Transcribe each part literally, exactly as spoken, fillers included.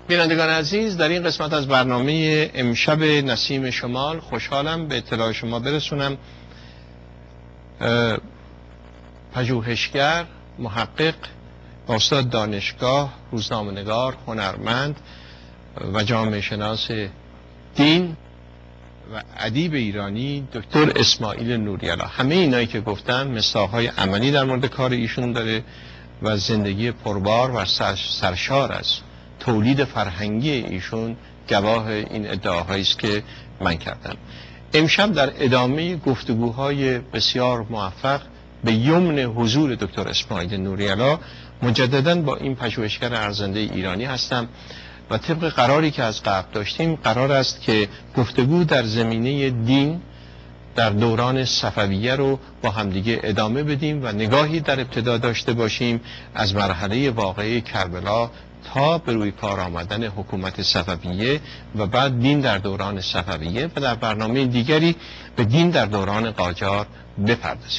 بینندگان عزیز، در این قسمت از برنامه امشب نسیم شمال خوشحالم به اطلاع شما برسونم پژوهشگر، محقق، استاد دانشگاه، روزنامه‌نگار، هنرمند و جامعه شناس دین و ادیب ایرانی دکتر اسماعیل نوری‌علا. همه اینایی که گفتم مثال‌های عملی در مورد کار ایشون داره و زندگی پربار و سرشار از تولید فرهنگی ایشون گواه این ادعاهایی است که من کردم. امشب در ادامه گفتگوهای بسیار موفق به یمن حضور دکتر اسماعیل نوری‌علا مجدداً با این پژوهشگر ارزنده ایرانی هستم و طبق قراری که از قبل داشتیم قرار است که گفتگو در زمینه دین در دوران صفویه رو با همدیگه ادامه بدیم و نگاهی در ابتدا داشته باشیم از مرحله واقعی کربلا تا به روی کار آمدن حکومت صفویه و بعد دین در دوران صفویه و در برنامه دیگری به دین در دوران قاجار بپردازیم.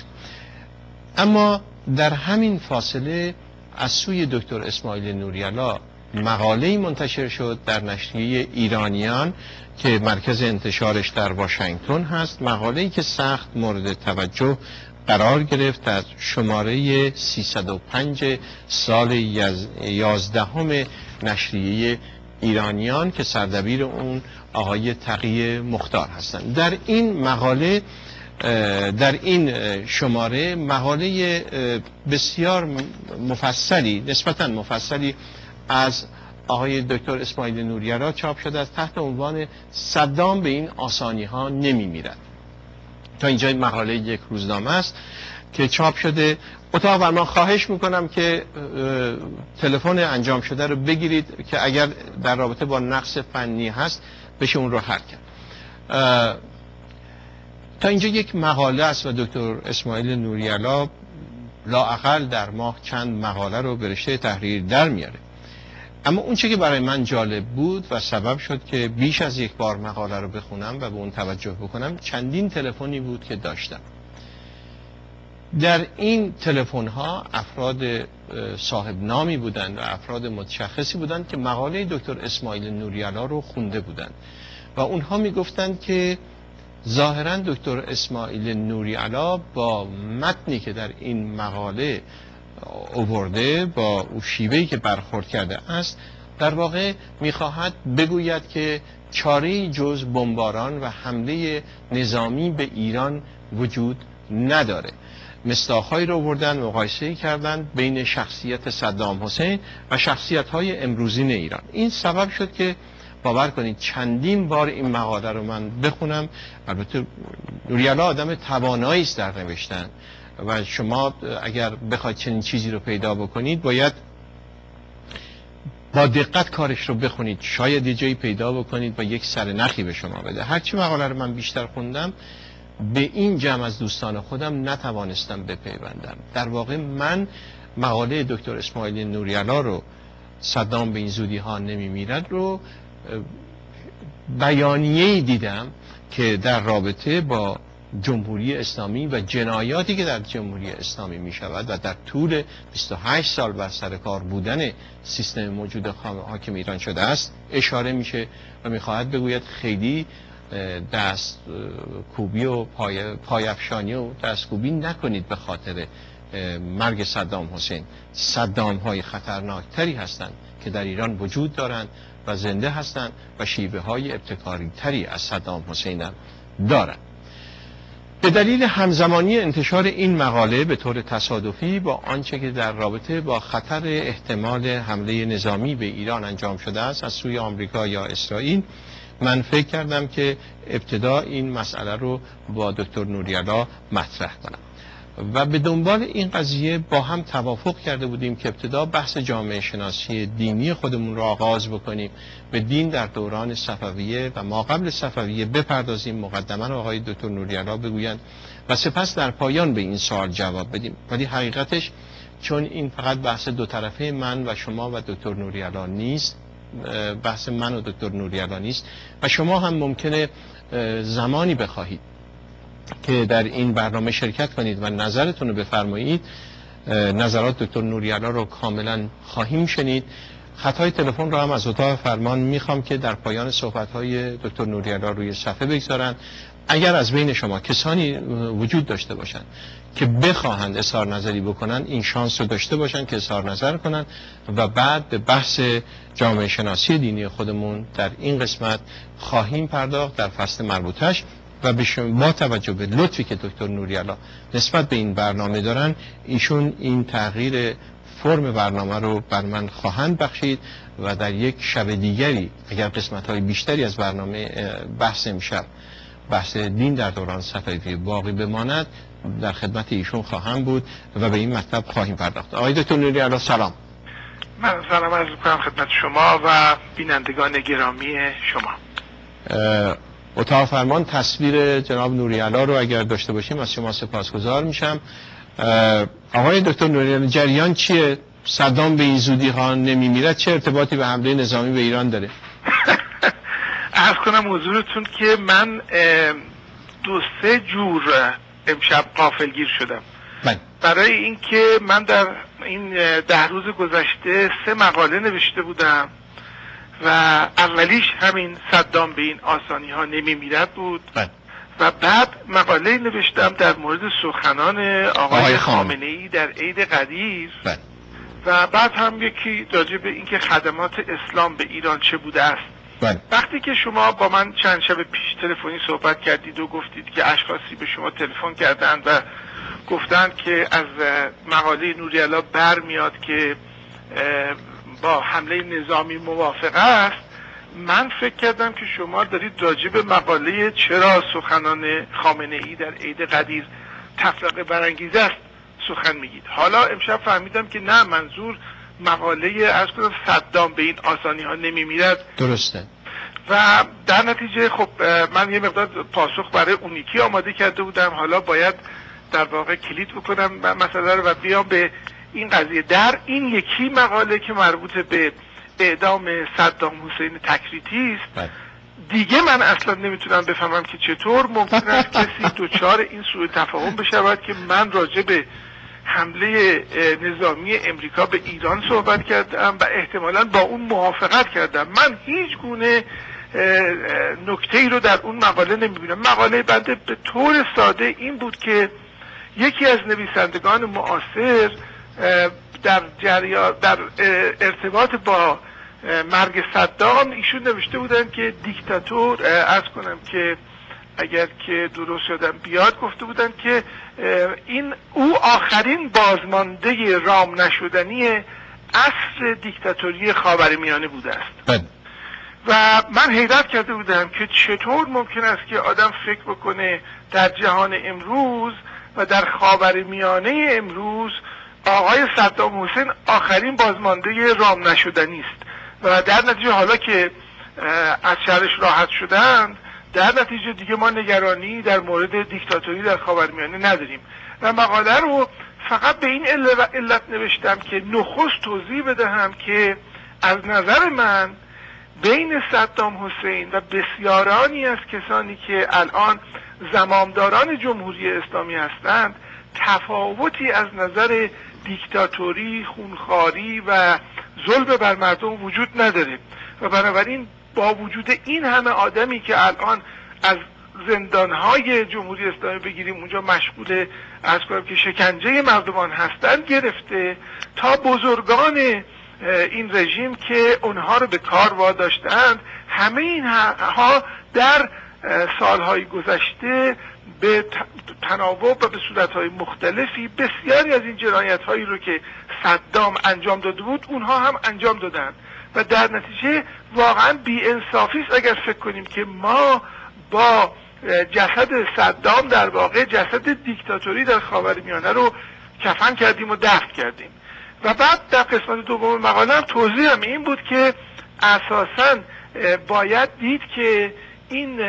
اما در همین فاصله از سوی دکتر اسماعیل نوری‌علا مقاله‌ای منتشر شد در نشریه ایرانیان که مرکز انتشارش در واشنگتن هست، مقاله‌ای که سخت مورد توجه قرار گرفت از شماره سیصد و پنج سال یازدهم نشریه ایرانیان که سردبیر اون آقای تقی مختار هستند. در این مقاله در این شماره مقاله بسیار مفصلی نسبتاً مفصلی از آقای دکتر اسماعیل نوری‌علا چاپ شده است تحت عنوان صدام به این آسانی ها نمی میرد. تا اینجا این مقاله یک روزنامه است که چاپ شده. اتاق فرمان خواهش میکنم که تلفن انجام شده رو بگیرید که اگر در رابطه با نقص فنی هست بشه اون رو حل کرد. تا اینجا یک مقاله است و دکتر اسماعیل نوری‌علا لااقل در ماه چند مقاله رو به رشته تحریر در میاره. اما اون چه که برای من جالب بود و سبب شد که بیش از یک بار مقاله رو بخونم و به اون توجه بکنم چندین تلفنی بود که داشتم. در این تلفن ها افراد صاحب نامی بودند و افراد متشخصی بودند که مقاله دکتر اسماعیل نوری‌علا رو خونده بودند و اونها میگفتند که ظاهراً دکتر اسماعیل نوری‌علا با متنی که در این مقاله آورده با اون شیوهی که برخورد کرده است در واقع میخواهد بگوید که چاره‌ای جز بمباران و حمله نظامی به ایران وجود نداره. مصداق‌هایی رو آوردن، مقایسه‌ای کردن بین شخصیت صدام حسین و شخصیت‌های امروزین ایران. این سبب شد که باور کنید چندین بار این مقاله رو من بخونم. البته نوری‌علا آدم توانایی است در نوشتن و شما اگر بخواید چنین چیزی رو پیدا بکنید باید با دقت کارش رو بخونید، شاید یه جایی پیدا بکنید و یک سرنخی به شما بده. هرچی مقاله رو من بیشتر خوندم به این جمع از دوستان خودم نتوانستم بپیوندم. در واقع من مقاله دکتر اسماعیل نوری‌علا رو صدام به این زودی ها نمی میرد رو بیانیه‌ای دیدم که در رابطه با جمهوری اسلامی و جنایاتی که در جمهوری اسلامی می شود و در طول بیست و هشت سال بر سر کار بودن سیستم موجود حاکم ایران شده است اشاره میشه و میخواهد بگوید خیلی دست کوبی و پای پایافشانی و دست کوبی نکنید به خاطر مرگ صدام حسین. صدام های خطرناکتری هستند که در ایران وجود دارند و زنده هستند و شیوه های ابتکاری تری از صدام حسین هم دارند. به دلیل همزمانی انتشار این مقاله به طور تصادفی با آنچه که در رابطه با خطر احتمال حمله نظامی به ایران انجام شده است از سوی آمریکا یا اسرائیل، من فکر کردم که ابتدا این مسئله رو با دکتر نوری‌علا مطرح کنم و به دنبال این قضیه با هم توافق کرده بودیم که ابتدا بحث جامعه شناسی دینی خودمون رو آغاز بکنیم، به دین در دوران صفویه و ما قبل صفویه بپردازیم، مقدماً آقای دکتر نوری‌علا بگویند و سپس در پایان به این سوال جواب بدیم. ولی حقیقتش چون این فقط بحث دو طرفه من و شما و دکتر نوری‌علا نیست، بحث من و دکتر نوری‌علا نیست و شما هم ممکنه زمانی بخواهید که در این برنامه شرکت کنید و نظرتون رو بفرمایید، نظرات دکتر نوری‌علا رو کاملا خواهیم شنید. خطای تلفن رو هم از اتاق فرمان میخوام که در پایان صحبت‌های دکتر نوری‌الله روی صفحه بگذارن. اگر از بین شما کسانی وجود داشته باشند که بخواهند اظهار نظری بکنن، این شانس رو داشته باشن که اظهار نظر کنن و بعد به بحث جامعه شناسی دینی خودمون در این قسمت خواهیم پرداخت در فصل مربوطش. و با توجه به لطفی که دکتر نوری‌الله نسبت به این برنامه دارن، ایشون این تغییر فرم برنامه رو بر من خواهند بخشید و در یک شب دیگری اگر قسمت‌های بیشتری از برنامه بحث امشب بحث دین در دوران صفوی باقی بماند، در خدمت ایشون خواهم بود و به این مطلب خواهیم پرداخت. آقای دکتر نوری‌الله سلام. من سلام عرض می‌کنم خدمت شما و بینندگان گرامی شما. اتاق فرمان تصویر جناب نوری‌الله رو اگر داشته باشیم از شما سپاسگزار میشم. آقای دکتر نوری‌الله، جریان چیه؟ صدام به این زودی ها نمیمیرد چه ارتباطی به حمله نظامی به ایران داره؟ عرض کنم حضورتون که من دو سه جور امشب غافلگیر شدم. من. برای اینکه من در این ده روز گذشته سه مقاله نوشته بودم و اولیش همین صدام به این آسانی ها نمیمیرد بود. من. و بعد مقاله نوشتم در مورد سخنان آقای خامنه ای در عید قدیر. من. و بعد هم یکی راجع به اینکه خدمات اسلام به ایران چه بوده است. من. وقتی که شما با من چند شب پیش تلفنی صحبت کردید و گفتید که اشخاصی به شما تلفن کردند و گفتند که از مقاله نوری‌الله برمیاد که با حمله نظامی موافق است، من فکر کردم که شما دارید راجع به مقاله چرا سخنان خامنه ای در عید قدیر تفرقه برانگیز است سخن میگید. حالا امشب فهمیدم که نه، منظور مقاله از کنم صدام به این آسانی ها نمیمیرد. درسته. و در نتیجه خب من یه مقدار پاسخ برای اون یکی آماده کرده بودم، حالا باید در واقع کلید بکنم مسئله رو و بیام به این قضیه. در این یکی مقاله که مربوط به اعدام صدام حسین تکریتی است، دیگه من اصلا نمیتونم بفهمم که چطور ممکن است کسی دوچار این سوء تفاهم بشود که من راجع به حمله نظامی امریکا به ایران صحبت کردم و احتمالاً با اون موافقت کردم. من هیچ گونه نکته‌ای رو در اون مقاله نمیبینم. مقاله بنده به طور ساده این بود که یکی از نویسندگان معاصر در جریان در ارتباط با مرگ صدام ایشون نوشته بودن که دیکتاتور، عرض کنم که اگر که درست یادم بیاد، گفته بودن که این او آخرین بازمانده رام نشدنی عصر دیکتاتوری خاورمیانه بوده است. و من حیرت کرده بودم که چطور ممکن است که آدم فکر بکنه در جهان امروز و در خاورمیانه امروز آقای صدام حسین آخرین بازمانده رام نشدنی است و در نتیجه حالا که از شرش راحت شدند، در نتیجه دیگه ما نگرانی در مورد دیکتاتوری در خاورمیانه نداریم. و مقاله رو فقط به این علت نوشتم که نخست توضیح بدهم که از نظر من بین صدام حسین و بسیارانی از کسانی که الان زمامداران جمهوری اسلامی هستند تفاوتی از نظر دیکتاتوری، خونخواری و ظلم بر مردم وجود نداره و بنابراین با وجود این همه آدمی که الان از زندانهای جمهوری اسلامی بگیریم اونجا مشغول از کنم که شکنجه مردمان هستند گرفته تا بزرگان این رژیم که اونها رو به کار واداشتند، همه اینها در سالهای گذشته به تناوب و به صورتهای مختلفی بسیاری از این جنایت‌هایی رو که صدام انجام داده بود اونها هم انجام دادند و در نتیجه واقعا بی‌انصافی است اگر فکر کنیم که ما با جسد صدام در واقع جسد دیکتاتوری در خاورمیانه رو کفن کردیم و دفن کردیم. و بعد در قسمت دوم مقاله هم توضیح هم این بود که اساساً باید دید که این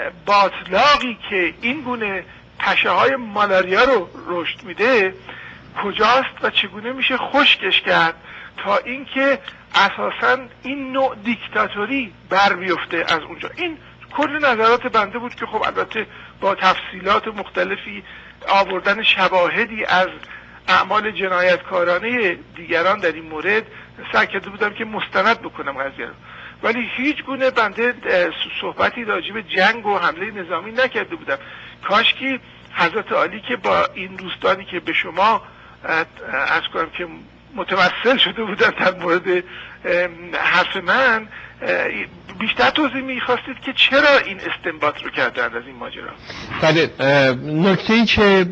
باطلاقی که این گونه پشه های مالاریا رو رشد میده کجاست و چگونه میشه خشکش کرد تا اینکه اساساً این نوع دیکتاتوری بر بیفته از اونجا. این کل نظرات بنده بود که خب البته با تفصیلات مختلفی آوردن شواهدی از اعمال جنایتکارانه دیگران در این مورد سعی کرده بودم که مستند بکنم قضیه رو، ولی هیچ گونه بنده صحبتی راجع به جنگ و حمله نظامی نکرده بودم. کاش که حضرت عالی که با این دوستانی که به شما عرض کنم که متوسل شده بودن در مورد حرف من بیشتر توضیح میخواستید که چرا این استنباط رو کردن از این ماجرا. بله، نکته‌ای که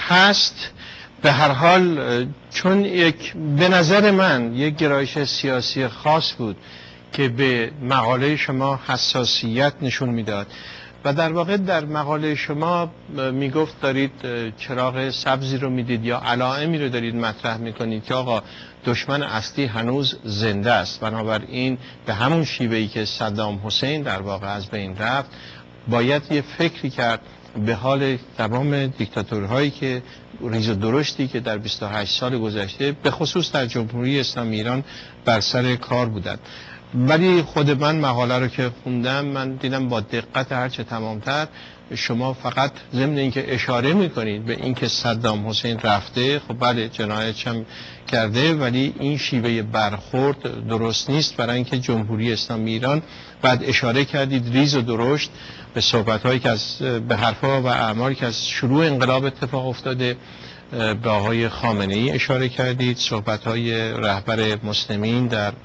هست به هر حال چون یک به نظر من یک گرایش سیاسی خاص بود که به مقاله شما حساسیت نشون میداد و در واقع در مقاله شما میگفت دارید چراغ سبزی رو میدید یا علائمی رو دارید مطرح میکنید که آقا دشمن اصلی هنوز زنده است، بنابراین به همون شیوهی که صدام حسین در واقع از بین رفت باید یه فکری کرد به حال تمام دیکتاتورهایی که ریز و درشتی که در بیست و هشت سال گذشته به خصوص در جمهوری اسلامی ایران بر سر کار بودند. ولی خود من مقاله رو که خوندم من دیدم با دقت هرچه تمامتر شما فقط ضمن اینکه اشاره میکنید به اینکه صدام حسین رفته، خب بله جنایت هم کرده، ولی این شیوه برخورد درست نیست برای اینکه جمهوری اسلامی ایران بعد اشاره کردید ریز و درشت به صحبت‌هایی که از به حرفا و اعمالی که از شروع انقلاب اتفاق افتاده به آقای خامنه‌ای اشاره کردید، صحبت‌های رهبر مسلمین در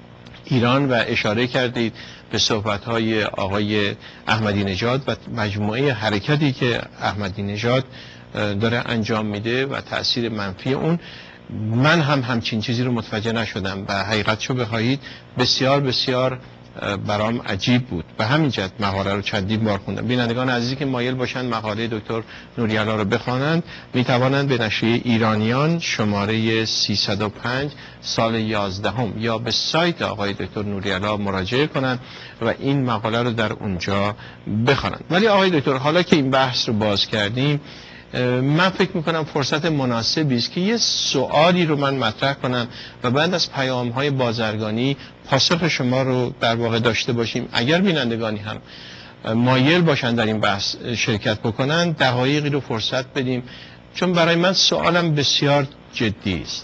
ایران و اشاره کردید به صحبت‌های آقای احمدی نژاد و مجموعه حرکتی که احمدی نژاد داره انجام میده و تأثیر منفی اون. من هم همچین چیزی رو متوجه نشدم و حقیقتشو بخواهید بسیار بسیار برام عجیب بود. به همین جهت مقاله رو چندین بار خوندم. بینندگان عزیزی که مایل باشند مقاله دکتر نوری‌علا رو بخوانند می توانند به نشریه ایرانیان شماره سیصد و پنج سال یازدهم یا به سایت آقای دکتر نوری‌علا مراجعه کنند و این مقاله رو در اونجا بخوانند. ولی آقای دکتر حالا که این بحث رو باز کردیم من فکر میکنم فرصت مناسبی است که یه سوالی رو من مطرح کنم و بعد از پیام‌های بازرگانی پاسخ شما رو در واقع داشته باشیم. اگر بینندگانی هم مایل باشن در این بحث شرکت بکنن دقایقی رو فرصت بدیم، چون برای من سوالم بسیار جدی است.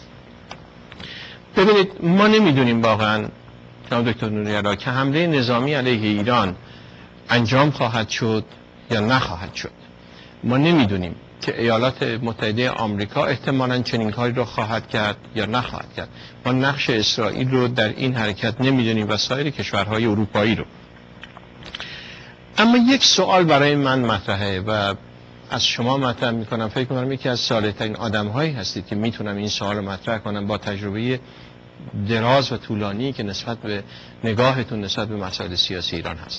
ببینید ما نمیدونیم واقعا جناب دکتر نوری‌علا که حمله نظامی علیه ایران انجام خواهد شد یا نخواهد شد. ما نمیدونیم که ایالات متحده آمریکا احتمالاً چنین کاری رو خواهد کرد یا نخواهد کرد. ما نقش اسرائیل رو در این حرکت نمیدونیم و سایر کشورهای اروپایی رو. اما یک سوال برای من مطرحه و از شما مطرح میکنم، فکر کنم یکی از صالح‌ترین آدم‌هایی هستید که میتونم این سوال رو مطرح کنم با تجربه دراز و طولانی که نسبت به نگاهتون نسبت به مسائل سیاسی ایران هست.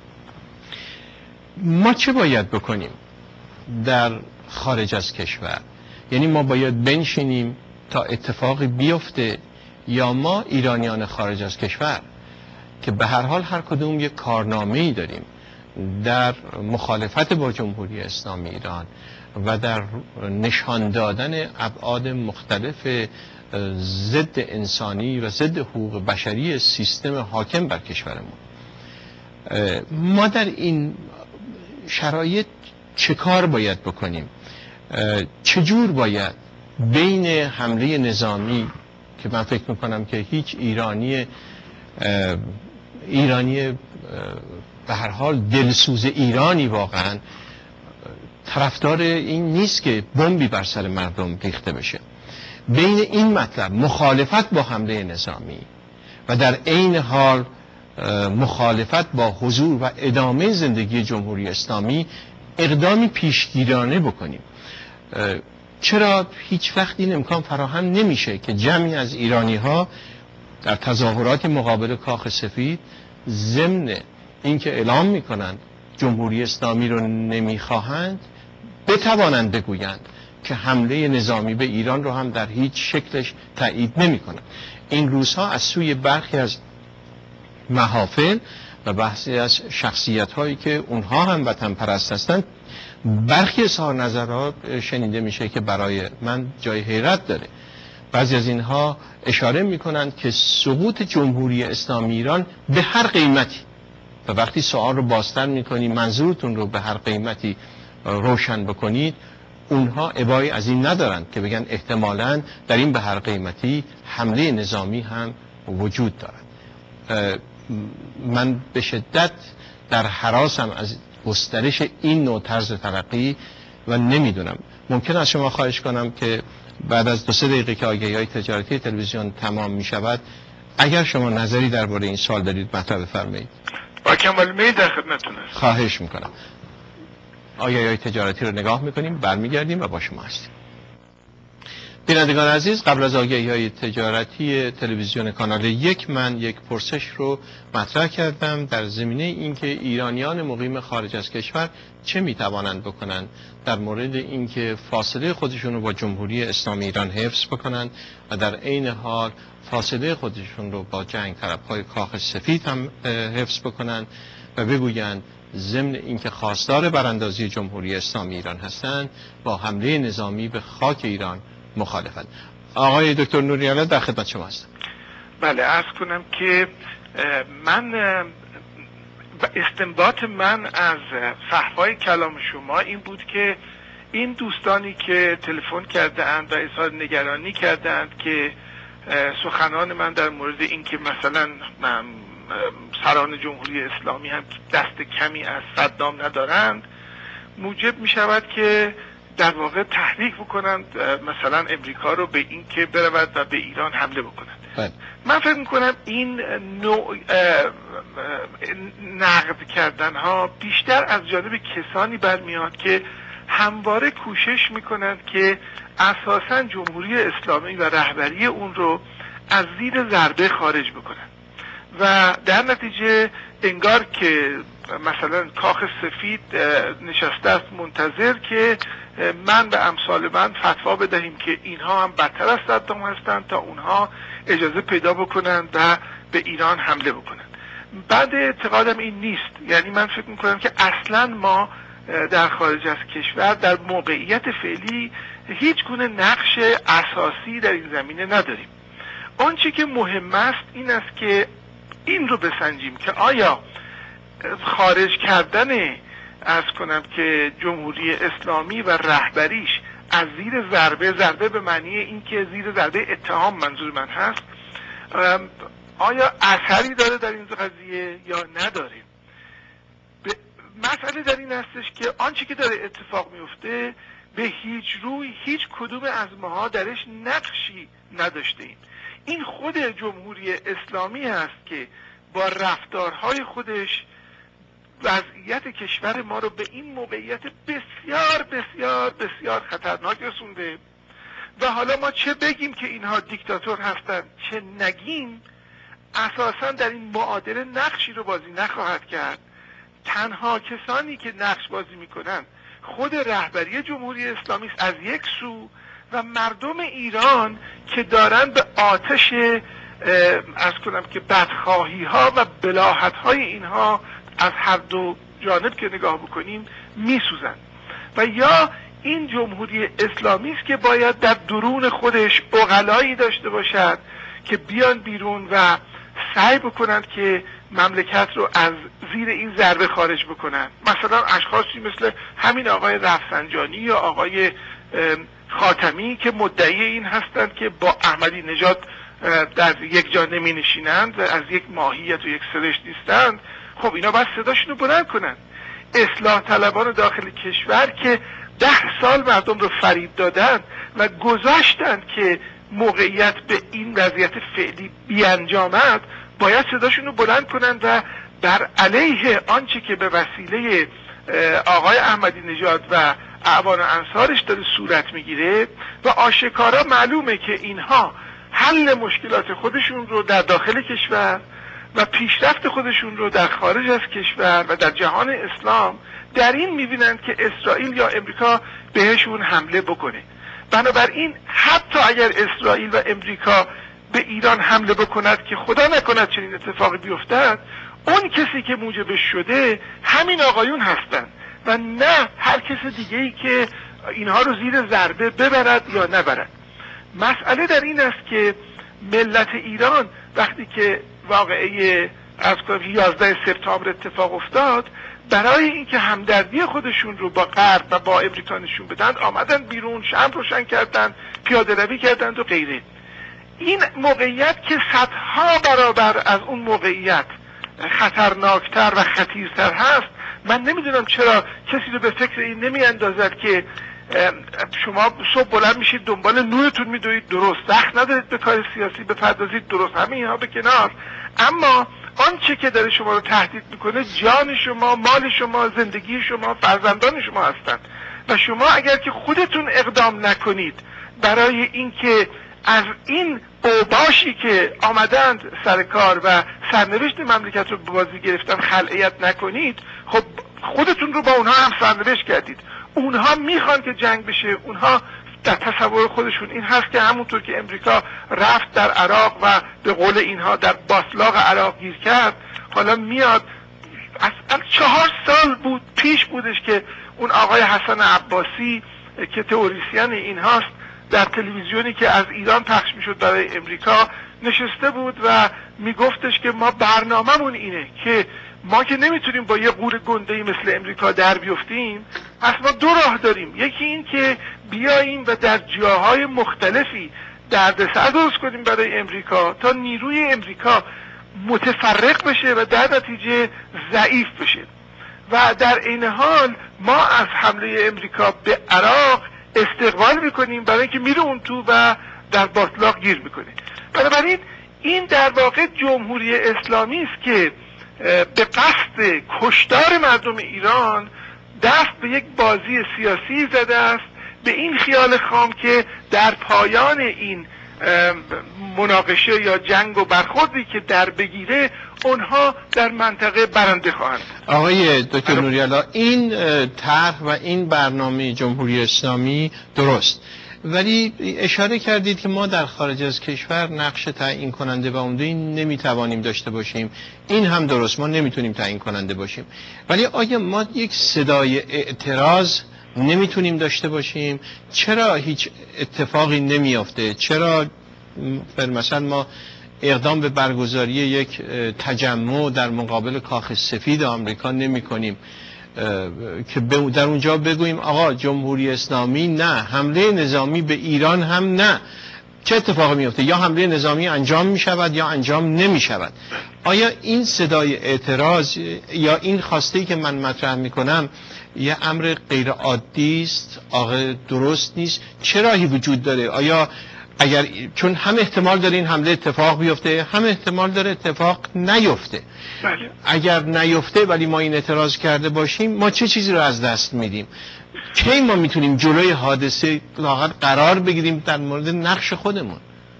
ما چه باید بکنیم در خارج از کشور؟ یعنی ما باید بنشینیم تا اتفاقی بیفته یا ما ایرانیان خارج از کشور که به هر حال هر کدوم یک کارنامه‌ای داریم در مخالفت با جمهوری اسلامی ایران و در نشان دادن ابعاد مختلف ضد انسانی و ضد حقوق بشری سیستم حاکم بر کشورمون، ما در این شرایط چه کار باید بکنیم؟ چجور باید بین حمله نظامی که من فکر میکنم که هیچ ایرانی ایرانی به هر حال دلسوز ایرانی واقعا طرفدار این نیست که بمبی بر سر مردم ریخته بشه، بین این مطلب مخالفت با حمله نظامی و در عین حال مخالفت با حضور و ادامه زندگی جمهوری اسلامی اقدامی پیشگیرانه بکنیم. چرا هیچ وقت این امکان فراهم نمیشه که جمعی از ایرانی ها در تظاهرات مقابل کاخ سفید ضمن اینکه اعلام میکنند جمهوری اسلامی رو نمیخواهند بتوانند بگویند که حمله نظامی به ایران رو هم در هیچ شکلش تایید نمیکنند؟ این روزها از سوی برخی از محافل و بحثی از شخصیت هایی که اونها هم وطن پرست هستند برخی اظهار نظرات شنیده میشه که برای من جای حیرت داره. بعضی از اینها اشاره میکنند که سقوط جمهوری اسلامی ایران به هر قیمتی، و وقتی سوال رو بازتر میکنی منظورتون رو به هر قیمتی روشن بکنید، اونها ابایی از این ندارند که بگن احتمالاً در این به هر قیمتی حمله نظامی هم وجود دارد. من به شدت در هراسم از گسترش این نوع طرز تلقی و نمیدونم، ممکن است شما خواهش کنم که بعد از دو سه دقیقه که آگهی‌های تجارتی تلویزیون تمام می شود، اگر شما نظری درباره این سوال دارید مطرح بفرمایید. با کمال میل در خدمتتون هستم. خواهش میکنم. آگهی‌های تجارتی رو نگاه میکنیم، برمیگردیم و با شما هستیم. بینندگان عزیز، قبل از آگهی‌های تجارتی تلویزیون کانال یک من یک پرسش رو مطرح کردم در زمینه اینکه ایرانیان مقیم خارج از کشور چه میتوانند بکنند در مورد اینکه فاصله خودشون رو با جمهوری اسلامی ایران حفظ بکنند و در عین حال فاصله خودشون رو با جنگ طلب‌های کاخ سفید هم حفظ بکنند و بگویند ضمن اینکه خواستار براندازی جمهوری اسلامی ایران هستند با حمله نظامی به خاک ایران مخالفند. آقای دکتر نوری‌آلا در خدمت شما هستم. بله، عرض کنم که من استنباط من از فحوای کلام شما این بود که این دوستانی که تلفن کردند و اظهار نگرانی کردند که سخنان من در مورد این که مثلا سران جمهوری اسلامی هم دست کمی از صدام ندارند موجب می شود که در واقع تحریک بکنند مثلا امریکا رو به این که برود و به ایران حمله بکنند. باید. من فکر میکنم این نوع نقد کردن ها بیشتر از جانب کسانی برمیاد که همواره کوشش میکنند که اساساً جمهوری اسلامی و رهبری اون رو از زیر ضربه خارج بکنند و در نتیجه انگار که مثلا کاخ سفید نشسته است منتظر که من به امثال من فتوا بدهیم که اینها هم بدتر از صدام هستند تا اونها اجازه پیدا بکنند و به ایران حمله بکنند. بعد اعتقادم این نیست، یعنی من فکر میکنم که اصلا ما در خارج از کشور در موقعیت فعلی هیچ گونه نقش اساسی در این زمینه نداریم. آنچه که مهم است این است که این رو بسنجیم که آیا خارج کردن از کنم که جمهوری اسلامی و رهبریش از زیر ضربه، ضربه به معنی این که زیر ضربه اتهام منظور من هست، آیا اثری داره در این قضیه یا نداره. مسئله در این هستش که آنچه که داره اتفاق میفته به هیچ روی هیچ کدوم از ماها درش نقشی نداشته ایم. این خود جمهوری اسلامی هست که با رفتارهای خودش وضعیت کشور ما رو به این موقعیت بسیار بسیار بسیار خطرناک رسونده و حالا ما چه بگیم که اینها دیکتاتور هستند چه نگیم اساسا در این معادله نقشی رو بازی نخواهد کرد. تنها کسانی که نقش بازی میکنن خود رهبری جمهوری اسلامی است از یک سو و مردم ایران که دارن به آتش از کنم که بدخواهی ها و بلاحت های اینها از هر دو جانب که نگاه بکنیم میسوزن و یا این جمهوری اسلامی است که باید در درون خودش عقلایی داشته باشد که بیان بیرون و سعی بکنند که مملکت رو از زیر این ضربه خارج بکنند. مثلا اشخاصی مثل همین آقای رفسنجانی یا آقای خاتمی که مدعی این هستند که با احمدی نژاد در یک جا نمی نشینند و از یک ماهیت و یک سرشت نیستند. خب اینا باید صداشون رو بلند کنند. اصلاح طلبان داخل کشور که ده سال مردم رو فریب دادن و گذاشتند که موقعیت به این وضعیت فعلی بیانجامد باید صداشون رو بلند کنند و بر علیه آنچه که به وسیله آقای احمدی نژاد و اعوان و انصارش داره صورت میگیره و آشکارا معلومه که اینها حل مشکلات خودشون رو در داخل کشور و پیشرفت خودشون رو در خارج از کشور و در جهان اسلام در این میبینند که اسرائیل یا امریکا بهشون حمله بکنه. بنابراین حتی اگر اسرائیل و امریکا به ایران حمله بکند که خدا نکند چنین اتفاقی بیفتد، اون کسی که موجبش شده همین آقایون هستند و نه هر کس دیگه ای که اینها رو زیر ضربه ببرد یا نبرد. مسئله در این است که ملت ایران وقتی که واقعه از یازده سپتامبر اتفاق افتاد، برای اینکه همدردی خودشون رو با غرب و با امریکا نشون بدن آمدن بیرون، شمع روشن کردند، پیاده روی کردند و غیره. این موقعیت که صدها برابر از اون موقعیت خطرناکتر و خطیرتر هست، من نمیدونم چرا کسی رو به فکر این نمی اندازد که شما صبح بلند میشید دنبال نورتون میدوید، درست، وقت ندارید به کار سیاسی بپردازید، درست، همه اینها به کنار، اما آنچه که داره شما رو تهدید میکنه جان شما، مال شما، زندگی شما، فرزندان شما هستند و شما اگر که خودتون اقدام نکنید برای اینکه از این اوباشی که آمدند سر کار و سرنوشت مملکت رو به بازی گرفتن خلعیت نکنید، خب خودتون رو با اونها هم سرنوشت کردید. اونها میخوان که جنگ بشه، اونها در تصور خودشون این هست که همونطور که امریکا رفت در عراق و به قول اینها در باسلاق عراق گیر کرد، حالا میاد از چهار سال بود پیش بودش که اون آقای حسن عباسی که تئوریسین این هاست در تلویزیونی که از ایران پخش میشد برای امریکا نشسته بود و میگفتش که ما برنامه‌مون اینه که ما که نمیتونیم با یه قور گنده‌ای مثل امریکا در بیفتیم، پس ما دو راه داریم. یکی این که بیاییم و در جاهای مختلفی دردسر درست کنیم برای امریکا تا نیروی امریکا متفرق بشه و در نتیجه ضعیف بشه و در این حال ما از حمله امریکا به عراق استقبال میکنیم برای اینکه میره اون تو و در باطلاق گیر میکنه. بنابراین این در واقع جمهوری اسلامی است که به قصد کشتار مردم ایران دست به یک بازی سیاسی زده است، به این خیال خام که در پایان این مناقشه یا جنگ و برخوردی که در بگیره اونها در منطقه برنده خواهند. آقای دکتر نوری‌الله، این طرح و این برنامه جمهوری اسلامی درست، ولی اشاره کردید که ما در خارج از کشور نقش تعیین کننده و عمده نمیتوانیم داشته باشیم. این هم درست، ما نمیتونیم تعیین کننده باشیم، ولی آیا ما یک صدای اعتراض نمیتونیم داشته باشیم؟ چرا هیچ اتفاقی نمیافته؟ چرا مثلا ما اقدام به برگزاری یک تجمع در مقابل کاخ سفید آمریکا نمی کنیم که در اونجا بگوییم آقا جمهوری اسلامی نه، حمله نظامی به ایران هم نه؟ چه اتفاقی میفته؟ یا حمله نظامی انجام می شود یا انجام نمی شود. آیا این صدای اعتراض یا این خواسته ای که من مطرح می کنم یه امر غیر عادی است؟ آقا درست نیست؟ چه راهی وجود داره؟ آیا اگر چون هم احتمال داره این حمله اتفاق بیفته، هم احتمال داره اتفاق نیفته. بله. اگر نیفته ولی ما این اعتراض کرده باشیم، ما چه چیزی رو از دست میدیم؟ کی ما میتونیم جلوی حادثه لااقل قرار بگیریم در مورد نقش خودمون؟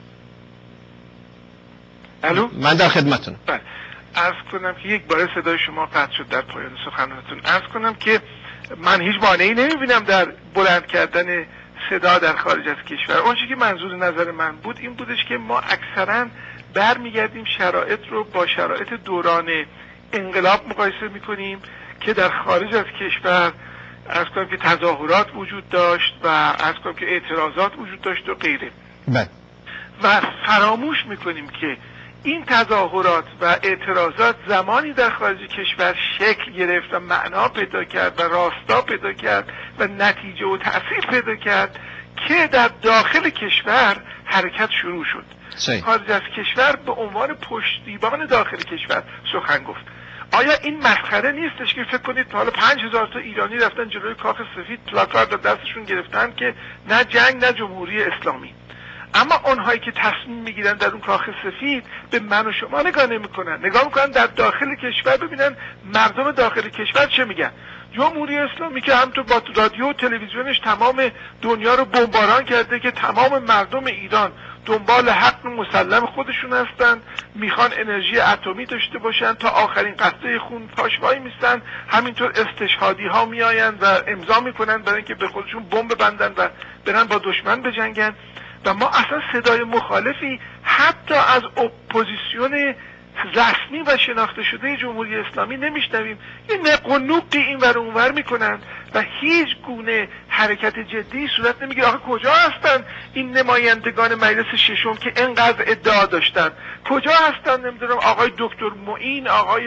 الو، من در خدمتتونم. بله، عرض کنم که یک بار صدای شما قطع شد در پایان سخنرانیتون. عرض کنم که من هیچ مانعی نمیبینم در بلند کردن صدا در خارج از کشور. اونچه که منظور نظر من بود این بودش که ما اکثرا برمیگردیم شرایط رو با شرایط دوران انقلاب مقایسه میکنیم که در خارج از کشور عرض کنم که تظاهرات وجود داشت و عرض کنم که اعتراضات وجود داشت و غیره. بله. و فراموش میکنیم که این تظاهرات و اعتراضات زمانی در خارج کشور شکل گرفت و معنا پیدا کرد و راستا پیدا کرد و نتیجه و تأثیر پیدا کرد که در داخل کشور حرکت شروع شد. صحیح. خارج از کشور به عنوان پشتیبان داخل کشور سخن گفت. آیا این مسخره نیستش که فکر کنید حالا پنج هزار تا ایرانی رفتن جلوی کاخ سفید پلاکارد دستشون گرفتن که نه جنگ نه جمهوری اسلامی، اما اونهایی که تصمیم میگیرن در اون کاخ سفید به من و شما نگاه نمیکنن، نگاه میکنن در داخل کشور ببینن مردم داخل کشور چه میگن. جمهوری اسلامی که هم تو با رادیو و تلویزیونش تمام دنیا رو بمباران کرده که تمام مردم ایران دنبال حق مسلم خودشون هستن، میخوان انرژی اتمی داشته باشن، تا آخرین قطره خون پاش وای میستن، همینطور استشهادی ها میآین و امضا میکنن برای اینکه به خودشون بمب ببندن و برن با دشمن بجنگن. و ما اصلا صدای مخالفی حتی از اپوزیسیون رسمی و شناخته شده جمهوری اسلامی نمیشنویم. یه نقنوقی این ور اون ور میکنن و هیچ گونه حرکت جدی صورت نمیگیره. آخه کجا هستن این نمایندگان مجلس ششم که انقدر ادعا داشتن؟ کجا هستن نمیدونم آقای دکتر معین، آقای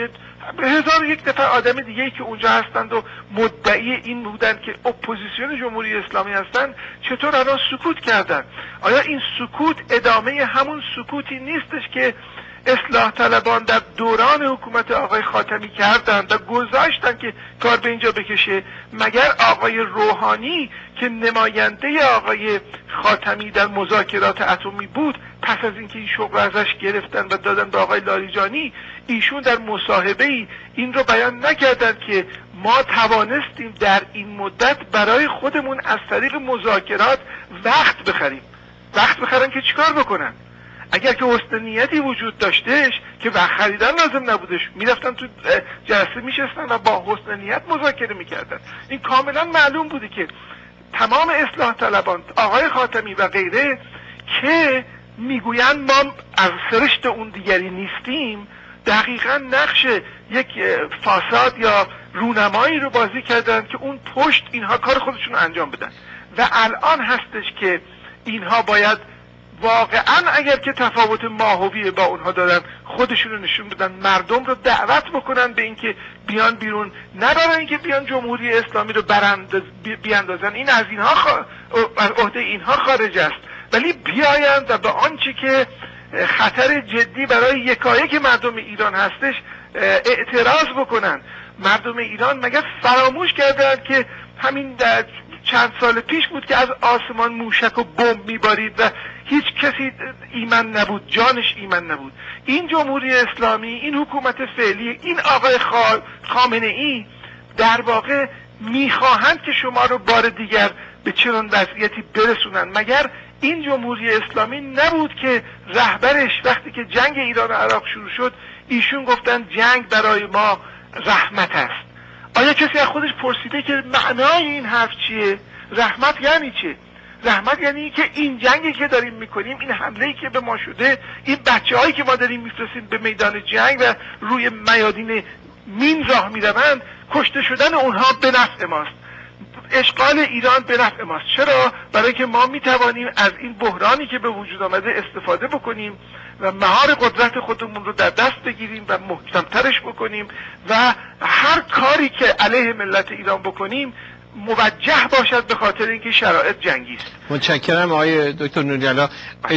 هزار یک نفر آدم دیگه‌ای که اونجا هستند و مدعی این بودن که اپوزیسیون جمهوری اسلامی هستند چطور الان سکوت کردن؟ آیا این سکوت ادامه همون سکوتی نیستش که اصلاح طلبان در دوران حکومت آقای خاتمی کردند و گذاشتن که کار به اینجا بکشه؟ مگر آقای روحانی که نماینده آقای خاتمی در مذاکرات اتمی بود، پس از اینکه این شغل ازش گرفتن و دادن به آقای لاریجانی، ایشون در مصاحبه‌ای این رو بیان نکردن که ما توانستیم در این مدت برای خودمون از طریق مذاکرات وقت بخریم؟ وقت بخرن که چیکار بکنن؟ اگر که حسن نیتی وجود داشتش که وقت خریدن لازم نبودش، میرفتن تو جلسه میشستن و با حسن نیت مذاکره میکردن. این کاملا معلوم بوده که تمام اصلاح طلبان، آقای خاتمی و غیره که میگویند ما از سرشت اون دیگری نیستیم، دقیقا نقش یک فاساد یا رونمایی رو بازی کردن که اون پشت اینها کار خودشون رو انجام بدن. و الان هستش که اینها باید واقعا اگر که تفاوت ماهوی با اونها دارن خودشون رو نشون بدن، مردم رو دعوت بکنن به اینکه بیان بیرون، نه برای اینکه بیان جمهوری اسلامی رو برانداز بیاندازن، این از اینها خ... از عهده اینها خارج است، ولی بیایند و به آنچه که خطر جدی برای یکایک مردم ایران هستش اعتراض بکنن. مردم ایران مگر فراموش کردند که همین در چند سال پیش بود که از آسمان موشک و بمب میبارید و هیچ کسی ایمن نبود، جانش ایمن نبود. این جمهوری اسلامی، این حکومت فعلی، این آقای خامنه ای در واقع میخواهند که شما رو بار دیگر به چنان وضعیتی برسونن. مگر این جمهوری اسلامی نبود که رهبرش وقتی که جنگ ایران و عراق شروع شد ایشون گفتن جنگ برای ما رحمت است؟ آیا کسی از خودش پرسیده که معنای این حرف چیه؟ رحمت یعنی چه؟ رحمت یعنی که این جنگی که داریم میکنیم، این حمله‌ای که به ما شده، این بچه‌هایی که ما داریم میفرستیم به میدان جنگ و روی میادین مین راه میروند، کشته شدن اونها به نفع ماست، اشغال ایران به نفع ماست. چرا؟ برای که ما میتوانیم از این بحرانی که به وجود آمده استفاده بکنیم و مهار قدرت خودمون رو در دست بگیریم و محکمترش بکنیم و هر کاری که علیه ملت ایران بکنیم موجه باشد به خاطر اینکه شرایط جنگی است. متشکرم آقای دکتر نوری‌الله.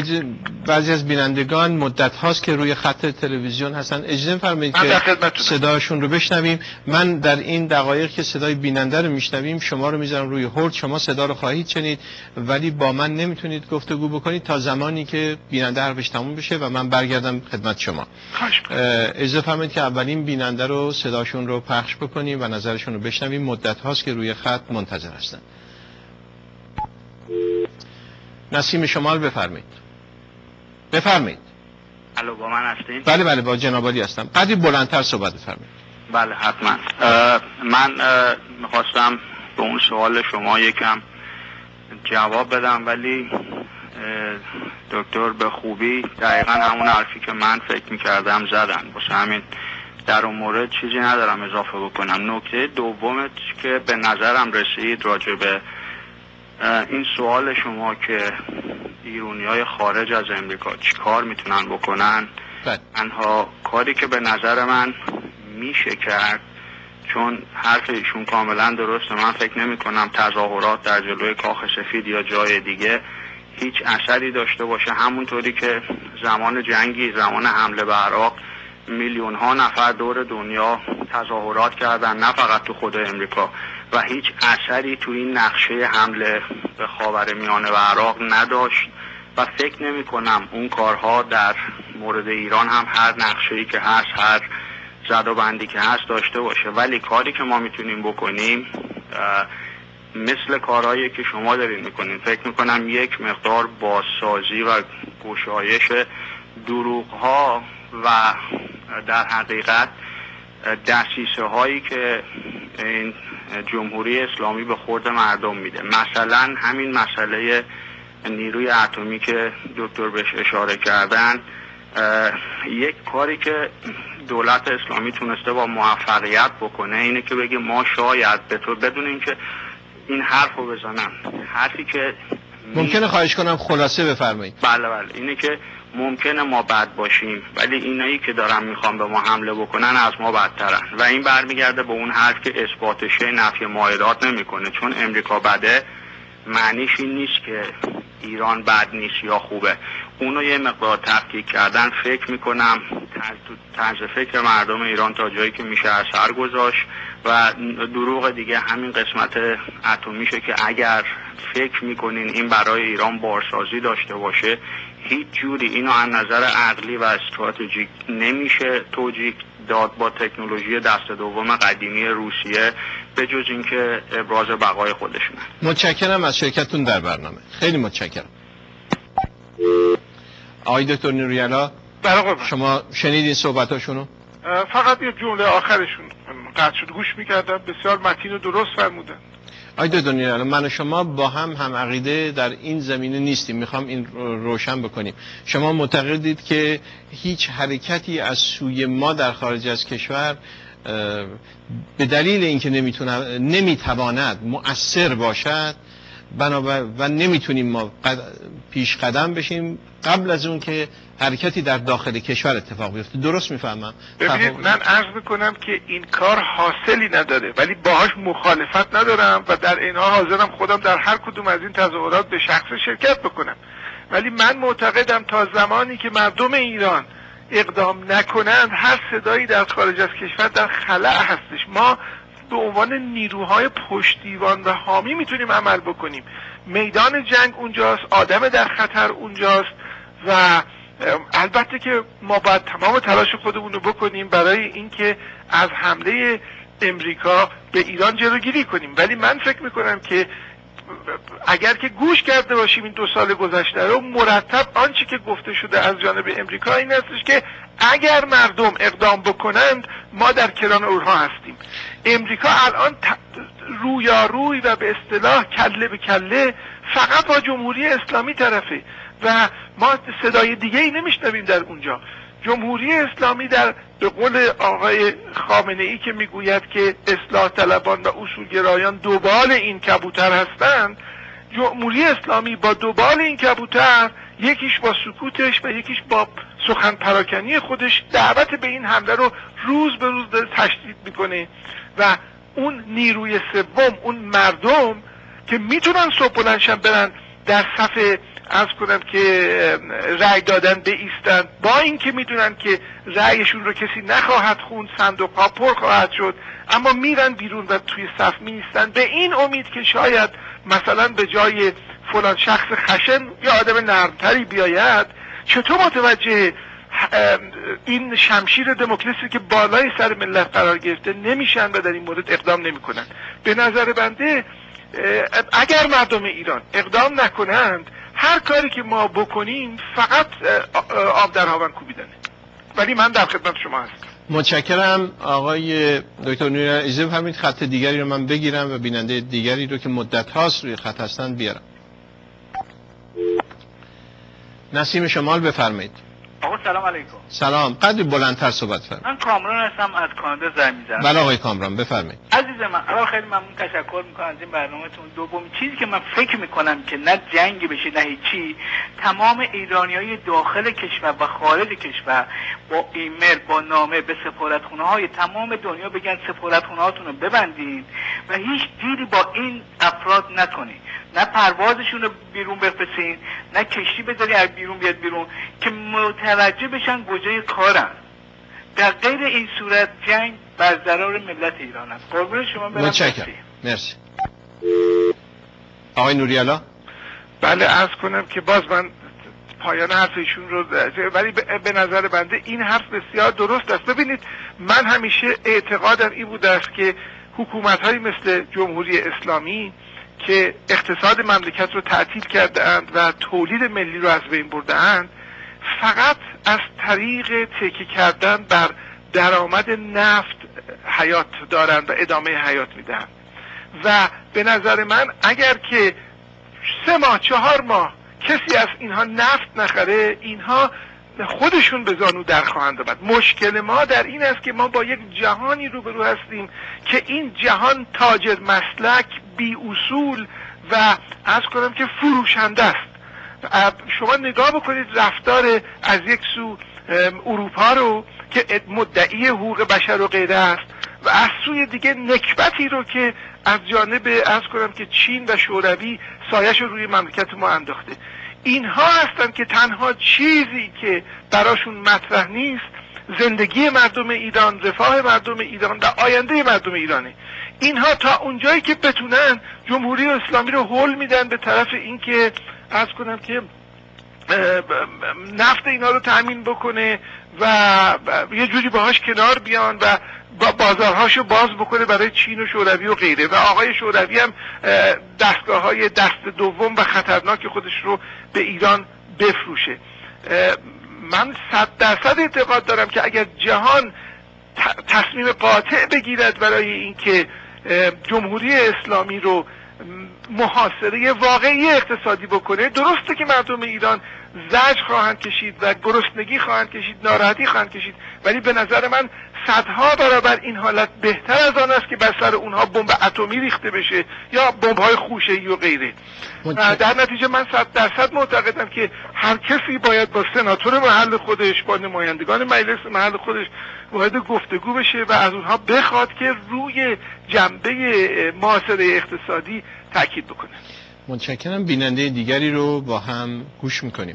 بعضی از بینندگان مدت هاست که روی خط تلویزیون هستن، اجازه فرمایید که صداشون رو بشنویم. من در این دقایق که صدای بیننده رو میشنویم شما رو میذارم روی هولد، شما صدا رو خواهید شنید ولی با من نمیتونید گفتگو بکنید تا زمانی که بیننده حرفش تموم بشه و من برگردم خدمت شما. اجازه فرمایید که اولین بیننده رو صداشون رو پخش بکنیم و نظرشون رو بشنویم. مدت هاست که روی خط منتظر هستن. نسیم شمال بفرمایید. بفرمایید. الو با من هستین؟ بله بله با جناب عالی هستم. قدری بلندتر صحبت بفرمایید. بله حتما. من میخواستم به اون سوال شما یکم جواب بدم، ولی دکتر به خوبی دقیقا همون حرفی که من فکر میکردم زدن، واسه همین در اون مورد چیزی ندارم اضافه بکنم. نکته دوم که به نظرم رسید راجع به این سوال شما که ایرانی‌های خارج از امریکا چی کار میتونن بکنن، تنها کاری که به نظر من میشه کرد، چون حرف ایشون کاملا درسته، من فکر نمی کنم تظاهرات در جلوی کاخ سفید یا جای دیگه هیچ اثری داشته باشه. همونطوری که زمان جنگی، زمان حمله به عراق، میلیون ها نفر دور دنیا تظاهرات کردن، نه فقط تو خود امریکا، و هیچ اثری تو این نقشه حمله به خاورمیانه و عراق نداشت و فکر نمی کنم اون کارها در مورد ایران هم هر نقشه‌ای که هست، هر زد و بندی که هست داشته باشه. ولی کاری که ما میتونیم بکنیم مثل کارهایی که شما دارین میکنین، فکر میکنم یک مقدار بازسازی و گشایش دروغ‌ها و در حقیقت دسیسه هایی که این جمهوری اسلامی به خورد مردم میده، مثلا همین مسئله نیروی اتمی که دکتر بهش اشاره کردن، یک کاری که دولت اسلامی تونسته با موفقیت بکنه اینه که بگه ما شاید به تو بدون اینکه این حرف رو بزنن، حرفی که ممکنه خواهش کنم خلاصه بفرمایید. بله بله، اینه که ممکنه ما بد باشیم ولی اینایی که دارن میخوان به ما حمله بکنن از ما بدترن و این برمیگرده به اون حرف که اثباتشه نفی معاهدات نمیکنه. چون امریکا بده معنیش این نیست که ایران بد نیست یا خوبه. اونو یه مقدار تفکیک کردن فکر میکنم طرز فکر مردم ایران تا جایی که میشه اثر گذاشت و دروغ دیگه همین قسمت اتمیشه که اگر فکر میکنین این برای ایران بارسازی داشته باشه هیچ جوری اینو از نظر عقلی و استراتژیک نمیشه توجیه داد با تکنولوژی دست دوم قدیمی روسیه به جز اینکه ابراز بقای خودشونه. متشکرم از شرکتتون در برنامه. خیلی متشکرم. آقای دکتر نوریالا شما شنیدین صحبتاشونو؟ فقط یه جمله آخرشون قطع شد گوش میکردم. بسیار متین و درست فرمودن. آقای دکتر نوریالا من و شما با هم هم عقیده در این زمینه نیستیم. میخوام این روشن بکنیم. شما معتقدید که هیچ حرکتی از سوی ما در خارج از کشور به دلیل اینکه نمیتونه نمیتواند مؤثر باشد بنابر و نمیتونیم ما قد... پیش قدم بشیم قبل از اون که حرکتی در داخل کشور اتفاق بیفته. درست میفهمم؟ ببینید من عرض میکنم که این کار حاصلی نداره ولی باهاش مخالفت ندارم و در این حال حاضرم خودم در هر کدوم از این تظاهرات به شخص شرکت بکنم. ولی من معتقدم تا زمانی که مردم ایران اقدام نکنند هر صدایی در خارج از کشور در خلأ هستش. ما به عنوان نیروهای پشتیبان و حامی میتونیم عمل بکنیم. میدان جنگ اونجاست، آدم در خطر اونجاست و البته که ما باید تمام تلاش خودمون رو بکنیم برای اینکه از حمله امریکا به ایران جلوگیری کنیم. ولی من فکر میکنم که اگر که گوش کرده باشیم این دو سال گذشته رو مرتب آنچه که گفته شده از جانب امریکا این هستش که اگر مردم اقدام بکنند ما در کنار اونها هستیم. امریکا الان رویاروی و به اصطلاح کله به کله فقط با جمهوری اسلامی طرفه و ما صدای دیگه ای نمیشنویم در اونجا. جمهوری اسلامی در به قول آقای خامنه ای که میگوید که اصلاح طلبان و اصولگرایان دوبال این کبوتر هستند، جمهوری اسلامی با دوبال این کبوتر یکیش با سکوتش و یکیش با سخن پراکنی خودش دعوت به این حمله رو روز به روز داره تشدید میکنه و اون نیروی سوم اون مردم که میتونن صبح بلندشن برن در صف عرض کنم که رأی دادن بایستن با اینکه میدونن که رأیشون رو کسی نخواهد خوند، صندوق ها پر خواهد شد، اما میرن بیرون و توی صف میایستن به این امید که شاید مثلا به جای فلان شخص خشن یا آدم نرمتری بیاید. چطور متوجه این شمشیر دموکراسی که بالای سر ملت قرار گرفته نمیشن و در این مورد اقدام نمیکنن؟ به نظر بنده اگر مردم ایران اقدام نکنند هر کاری که ما بکنیم فقط آب در هاون کوبیدنه. ولی من در خدمت شما هستم. متشکرم آقای دکتر نوریالا. اجازه بفرمایید خط دیگری رو من بگیرم و بیننده دیگری رو که مدت هاست روی خط هستن بیارم. نسیم شمال بفرمایید. آقا سلام علیکم. سلام. قدری بلندتر صحبت فرمایید. من کامران هستم از کانادا زنگ میزنم. بله آقای کامران بفرمایید. عزیز من اول خیلی ممنون تشکر میکنم از این برنامه‌تون. دومین چیزی که من فکر میکنم که نه جنگی بشه نه هیچی، تمام ایرانیای داخل کشور و خارج کشور با ایمیل با نامه به سفارتخونه‌های تمام دنیا بگن سفارتخونه‌هاتون رو ببندید و هیچ دیلی با این افراد نکنید. نه پروازشون رو بیرون بفرستین، نه کشتی بذاری از بیرون بیاد بیرون که متوجه بشن کجای کارن. در غیر این صورت جنگ بر ضرر ملت ایران است. قربون شما برم. متشکرم. مرسی. آقای نوریالا. بله عرض کنم که باز من پایان حرف ایشون رو، ولی به نظر بنده این حرف بسیار درست است. ببینید من همیشه اعتقادم این بوده است که حکومت‌هایی مثل جمهوری اسلامی که اقتصاد مملکت رو تعطیل کرده اند و تولید ملی رو از بین برده اند فقط از طریق تکیه کردن بر درآمد نفت حیات دارند و ادامه حیات میدهند و به نظر من اگر که سه ماه چهار ماه کسی از اینها نفت نخره اینها خودشون به زانو در خواهند آمد. مشکل ما در این است که ما با یک جهانی روبرو هستیم که این جهان تاجر مسلک بی اصول و عرض کنم که فروشنده است شما نگاه بکنید رفتار از یک سو اروپا رو که مدعی حقوق بشر و غیره است و از سوی دیگه نکبتی رو که از جانب عرض کنم که چین و شوروی سایش رو روی مملکت ما انداخته. اینها هستن که تنها چیزی که براشون مطرح نیست زندگی مردم ایران، رفاه مردم ایران و آینده مردم ایرانه. اینها تا اونجایی که بتونن جمهوری اسلامی رو هول میدن به طرف اینکه عرض کنم که نفت اینا رو تأمین بکنه و یه جوری باهاش کنار بیان و بازارهاشو باز بکنه برای چین و شوروی و غیره. و آقای شوروی هم دستگاه های دست دوم و خطرناک خودش رو به ایران بفروشه. من صد درصد اعتقاد دارم که اگر جهان تصمیم قاطع بگیرد برای اینکه جمهوری اسلامی رو محاصره واقعی اقتصادی بکنه، درسته که مردم ایران زجر خواهند کشید و گرسنگی خواهند کشید، ناراحتی خواهند کشید، ولی به نظر من صدها برابر این حالت بهتر از آن است که بر سر اونها بمب اتمی ریخته بشه یا بمب‌های خوشه‌ای و غیره. در نتیجه من صد درصد معتقدم که هر کسی باید با سناتور محل خودش، با نمایندگان مجلس محل خودش وارد گفتگو بشه و از اونها بخواد که روی جنبه محاصره اقتصادی تاکید بکنه. متشکرم. بیننده دیگری رو با هم گوش میکنیم.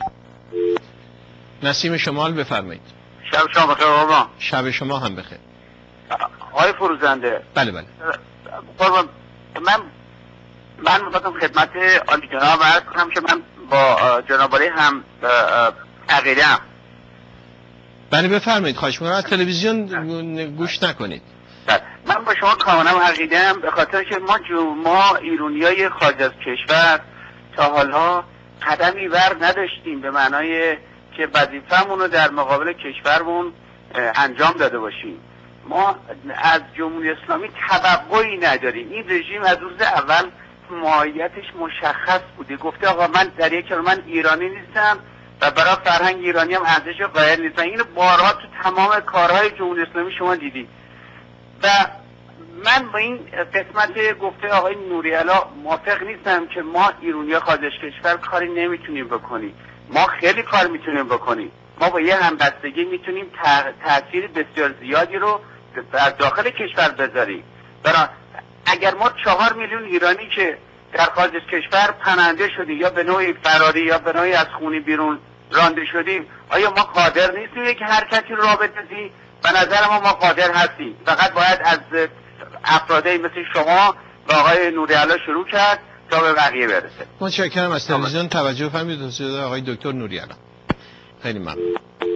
نسیم شمال بفرمایید. شب شما بخیر آقا. شب شما هم بخیر. آقای فروزنده. بله بله. من من می‌خواستم خدمت عالی جناب عرض کنم که من با جناب عالی هم عقیده‌ام. بله بفرمایید. خواهش می‌کنم از تلویزیون گوش نکنید. من با شما کاملا عقیده‌ام به خاطر که ما جو ما ایرانیای خارج از کشور تا حالا قدمی ور نداشتیم به معنای که وظیفه‌مون رو در مقابل کشورمون انجام داده باشیم. ما از جمهوری اسلامی توقعی نداریم. این رژیم از روز اول ماهیتش مشخص بوده، گفته آقا من در یک کلمه من ایرانی نیستم و برای فرهنگ ایرانی هم ارزش قائل نیستم. اینو بارها تو تمام کارهای جمهوری اسلامی شما دیدید. و من با این قسمت گفته آقای نوری‌علا موافق نیستم که ما ایرانی خارج از کشور کاری نمیتونیم بکنیم. ما خیلی کار میتونیم بکنیم. ما با یه همبستگی میتونیم تاثیر بسیار زیادی رو در داخل کشور بذاریم. برای اگر ما چهار میلیون ایرانی که در خارج از کشور پناهنده شدیم یا به نوعی فراری یا به نوعی از خونه بیرون رانده شدیم، آیا ما قادر نیستیم یک حرکتی رو راه بندازیم؟ به نظر ما ما قادر هستیم. فقط باید از افرادی مثل شما و آقای نوری‌علا شروع کرد تا به بقیه برسه. متشکرم. از تلویزیون توجه فرمایید توسط آقای دکتر نوری‌علا. خیلی ممنون.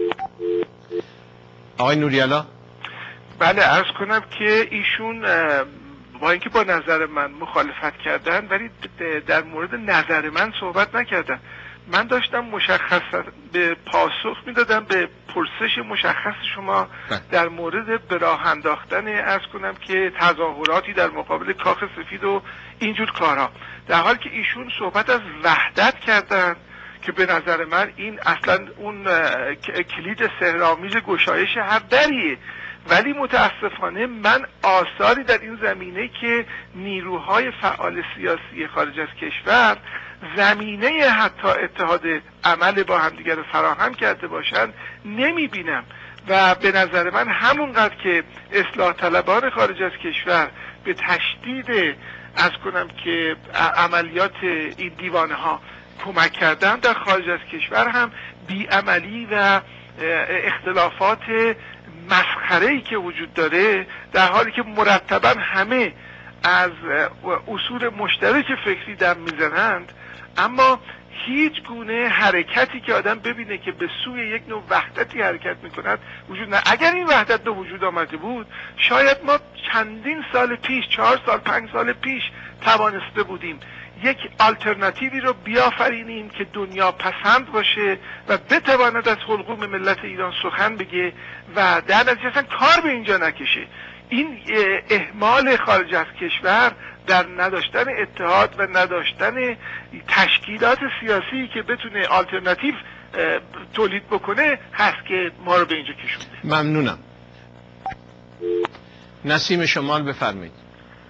آقای نوری‌علا. بله عرض کنم که ایشون با اینکه با نظر من مخالفت کردن ولی در مورد نظر من صحبت نکردن. من داشتم مشخص به پاسخ میدادم به پرسش مشخص شما در مورد به راه انداختن عرض کنم که تظاهراتی در مقابل کاخ سفید و اینجور کارها، در حالی که ایشون صحبت از وحدت کردن که به نظر من این اصلا اون کلید سحرآمیز گشایش هر دریه. ولی متاسفانه من آثاری در این زمینه که نیروهای فعال سیاسی خارج از کشور زمینه حتی اتحاد عمل با همدیگر رو فراهم کرده باشند نمی بینم و به نظر من همونقدر که اصلاح طلبان خارج از کشور به تشدید از کنم که عملیات این دیوانه ها کمک کردن، در خارج از کشور هم بیعملی و اختلافات مسخره‌ای که وجود داره، در حالی که مرتبا همه از اصول مشترک فکری دم میزنند، اما هیچ گونه حرکتی که آدم ببینه که به سوی یک نوع وحدتی حرکت میکند وجود نه. اگر این وحدت به وجود آمده بود شاید ما چندین سال پیش، چهار سال پنج سال پیش توانسته بودیم یک آلترناتیوی رو بیافرینیم که دنیا پسند باشه و بتواند از حلقوم ملت ایران سخن بگه و در نتیجه اصلا کار به اینجا نکشه. این اهمال خارج از کشور در نداشتن اتحاد و نداشتن تشکیلات سیاسی که بتونه آلترناتیو تولید بکنه هست که ما رو به اینجا کشونده. ممنونم. نسیم شمال بفرمایید.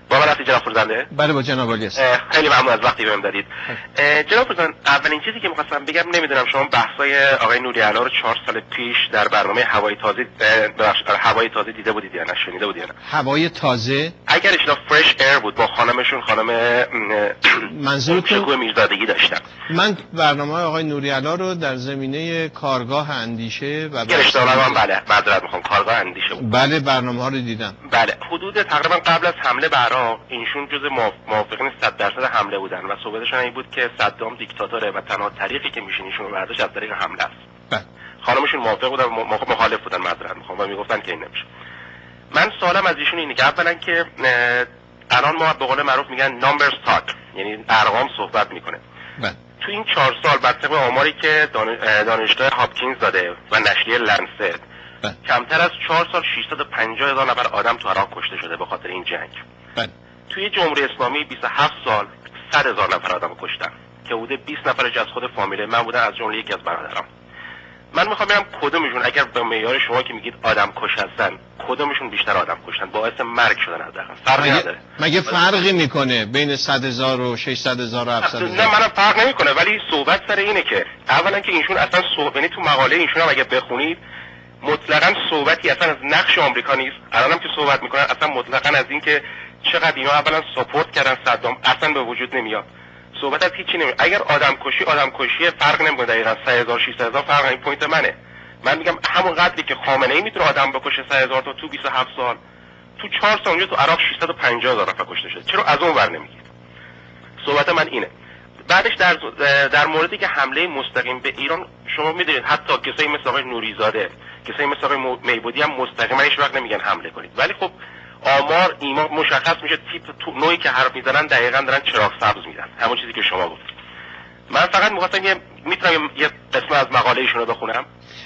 با من هستی جناب فرزنده؟ بله با جناب عالی است. خیلی ممنون از وقتی بهم دادید. جناب فرزند، اولین چیزی که می‌خواستم بگم، نمیدونم شما بحث‌های آقای نوری‌علا رو چهار سال پیش در برنامه هوای تازه هوای تازه دیده بودید یا نه شنیده بودید یا نه؟ هوای تازه؟ اگر اشتباه فرش ایر بود با خانمشون، خانم منظورتون شکوه میرزادگی داشتن. من برنامه آقای نوری‌علا رو در زمینه کارگاه اندیشه و اگر اشتباه من بله معذرت می‌خوام کارگاه اندیشه بود. بله برنامه‌ها رو دیدم. بله حدود تقریبا قبل از حمله به عراق اینشون جزء موافقین صد درصد حمله بودن و صحبتشون این بود که صدام دیکتاتوره و تنها طریقی که میشه ایشون رو برداشت از طریق حمله است. بله. خانمشون موافق بودن و مخالف بودن معذرت میخوام و میگفتن که این نمیشه. من سوالم از ایشون اینه که اولا که الان ما به قول معروف میگن نامبرز تاک، یعنی ارقام صحبت میکنه. بله. تو این چهار سال بر طبق آماری که دانشگاه هاپکینز داده و نشریه لنست بله. کمتر از چهار سال ششصد و پنجاه هزار نفر آدم تو عراق کشته شده به خاطر این جنگ. بله. توی جمهوری اسلامی بیست و هفت سال صد هزار نفر آدم کشتن که حدود بیست نفرش از خود فامیل من بودن، از جمله یکی از برادرام. من میخوام ببینم کدومشون اگر به معیار شما که میگید آدم کش هستن کدومشون بیشتر آدم کشتن، باعث مرگ شدن حداقل؟ فرقی نداره. مگه فرقی میکنه بین صد هزار و ششصد هزار و هفتصد هزار؟ نه منم فرق نمیکنه، ولی صحبت سر اینه که اولا که اینشون اصلا صحبت، یعنی تو مقاله اینشون هم اگه بخونید مطلقاً صحبتی اصلا از نقش آمریکا نیست. الانم که صحبت میکنن اصلا مطلقاً از این که چقدر اینا اولا ساپورت کردن صدام اصلا به وجود نمیاد. صحبت از هیچی نمیاد. اگر آدم کشی آدم کشی فرق نمیکنه، دقیقاً سه هزار ششصد هزار فرق این پوینت منه. من میگم همون قدری که خامنه ای میتونه آدم بکشه سه هزار تا تو بیست و هفت سال، تو چهار سال اونجا تو عراق ششصد و پنجاه هزار نفر کشته شده. چرا از اون ور نمیگید؟ صحبت من اینه. بعدش در در موردی که حمله مستقیم به ایران، شما میدونید حتی کسایی مثل آقای نوریزاده، کسایی مثل آقای میبودی هم مستقیما هیچ وقت نمیگن حمله کنید، ولی خب آمار ایمان مشخص میشه، تیپ تو نوعی که حرف میزنن دقیقاً دارن چراغ سبز میدن، همون چیزی که شما گفتید. من فقط می‌خواستم یه میتونم یه قسمت از مقاله ایشون رو بخونم.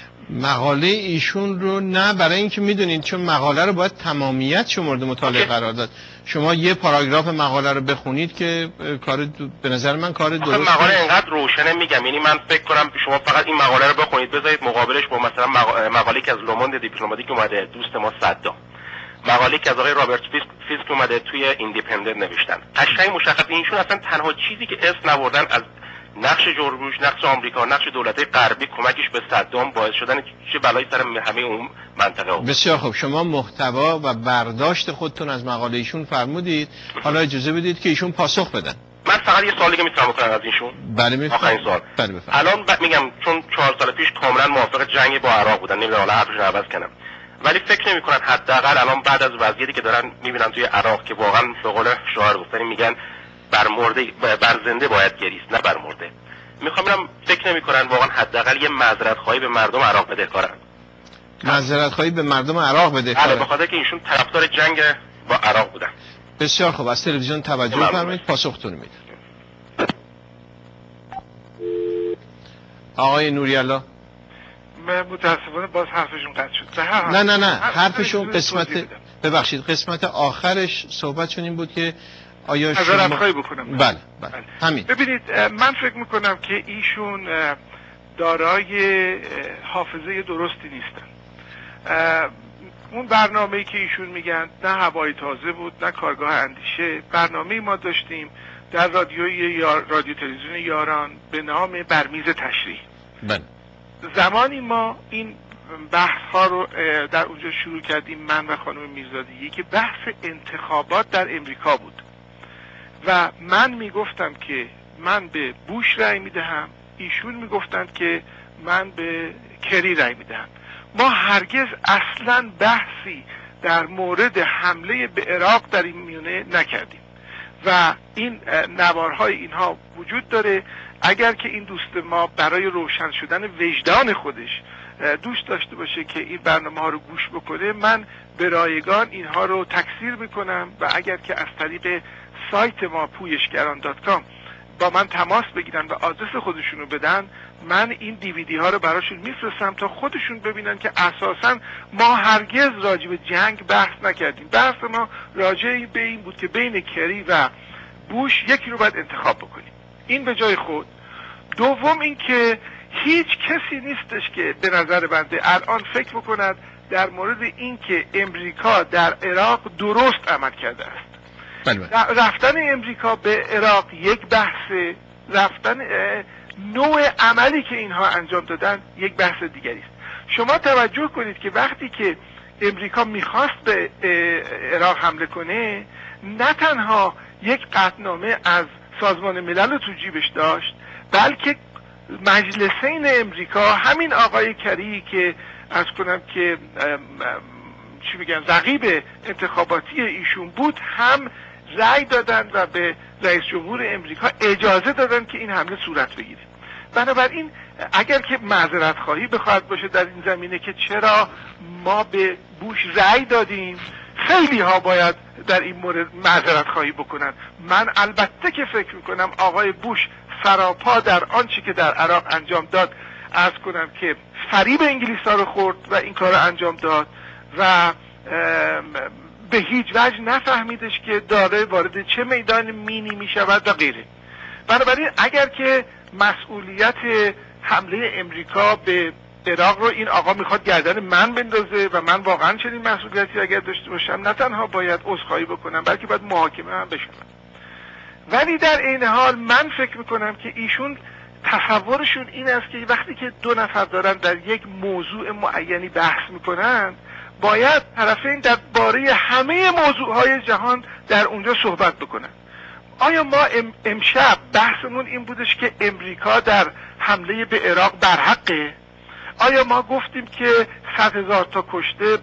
مقاله ایشون رو نه، برای اینکه میدونید چون مقاله رو باید تمامیت مورد مطالعه قرار داد. شما یه پاراگراف مقاله رو بخونید که کار به نظر من کار درست. مقاله اینقدر روشنه میگم، یعنی من فکر کنم شما فقط این مقاله رو بخونید بذارید مقابلش با مثلا مقاله که از لوموند دیپلماتیک اومده دوست ما صدام، مقاله که از آقای رابرت فیسک اومده توی ایندیپندنت نوشتن، قشنگ مشخص اینشون اصلا تنها چیزی که اسم نبردن از نقش جورج بوش، نقش آمریکا، نقش دولت‌های غربی کمکش به صدام باعث شدن چه بلایی سر همه اون منطقه بود. بسیار خوب، شما محتوا و برداشت خودتون از مقاله ایشون فرمودید، حالا اجازه بدید که ایشون پاسخ بدن. من فقط یه سوالی که میتونم بکنم از ایشون. بله میفهمم. آخرین سوال. بله بفرمایید. الان میگم چون چهار سال پیش کاملا موافق جنگ با عراق بودن، نمیدونم حالا حرفشون عوض کنم، ولی فکر نمی‌کنن حداقل الان بعد از وضعیتی که دارن میبینن توی عراق که واقعا به قول شاعر گفتن میگن بر مرده بر زنده باید گریست نه بر مرده، میخوام ببینم فکر نمی‌کنن واقعا حداقل یه معذرت خواهی به مردم عراق بدهکارن؟ معذرت خواهی به مردم عراق بدهکارن؟ بله، به خاطر که ایشون طرفدار جنگ با عراق بودن. بسیار خوب، از تلویزیون توجه فرمایید، پاسختون میدم. آقای نوری‌علا. متاسفانه باز حرفشون قطع شد. نه نه نه حرفشون قسمت ببخشید قسمت آخرش صحبتشون این بود که آیا شما خواهی بکنم. بله بله, بله. همین. ببینید من فکر میکنم که ایشون دارای حافظه درستی نیستن. اون برنامه‌ای که ایشون میگن نه هوای تازه بود نه کارگاه اندیشه، برنامه‌ای ما داشتیم در رادیوی یا رادیو تلویزیون یاران به نام برمیز تشریح. بله. زمانی ما این بحث ها رو در اونجا شروع کردیم من و خانم میرزادی که بحث انتخابات در امریکا بود و من میگفتم که من به بوش رأی میدهم، ایشون میگفتند که من به کری رأی میدهم. ما هرگز اصلا بحثی در مورد حمله به عراق در این میونه نکردیم و این نوارهای اینها وجود داره. اگر که این دوست ما برای روشن شدن وجدان خودش دوست داشته باشه که این برنامه ها رو گوش بکنه، من به رایگان اینها رو تکثیر میکنم و اگر که از طریق سایت ما پویشگران دات کام با من تماس بگیرن و آدرس خودشون رو بدن، من این دیویدی ها رو براشون میفرستم تا خودشون ببینن که اساسا ما هرگز راجع به جنگ بحث نکردیم. بحث ما راجع به این بود که بین کری و بوش یکی رو باید انتخاب بکنیم، این به جای خود. دوم این که هیچ کسی نیستش که به نظر بنده الان فکر بکند در مورد این که امریکا در عراق درست عمل کرده است. بله بله. رفتن امریکا به عراق یک بحث، رفتن نوع عملی که اینها انجام دادن یک بحث دیگری است. شما توجه کنید که وقتی که امریکا میخواست به عراق حمله کنه، نه تنها یک قطعنامه از سازمان ملل رو تو جیبش داشت، بلکه مجلسین امریکا، همین آقای کری که از کنم که چی میگن رقیب انتخاباتی ایشون بود، هم رأی دادن و به رئیس جمهور امریکا اجازه دادن که این حمله صورت بگیره. بنابراین اگر که معذرت خواهی بخواهد باشه در این زمینه که چرا ما به بوش رأی دادیم، خیلی ها باید در این مورد معذرت خواهی بکنن. من البته که فکر میکنم آقای بوش سراپا در آنچه که در عراق انجام داد، عرض کنم که فریب انگلیس ها رو خورد و این کار رو انجام داد و به هیچ وجه نفهمیدش که داره وارد چه میدان مینی میشود و غیره. بنابراین اگر که مسئولیت حمله امریکا به عراق رو این آقا میخواد گردن من بندازه و من واقعا چنین مسئولیتی اگر داشته باشم، نه تنها باید عذرخواهی بکنم بلکه باید محاکمه هم بشم. ولی در این حال من فکر میکنم که ایشون تصورشون این است که وقتی که دو نفر دارن در یک موضوع معینی بحث میکنن، باید طرفین در باره همه موضوعهای جهان در اونجا صحبت بکنن. آیا ما امشب بحثمون این بودش که امریکا در حمله به عراق برحقه؟ آیا ما گفتیم که صد هزار تا کشته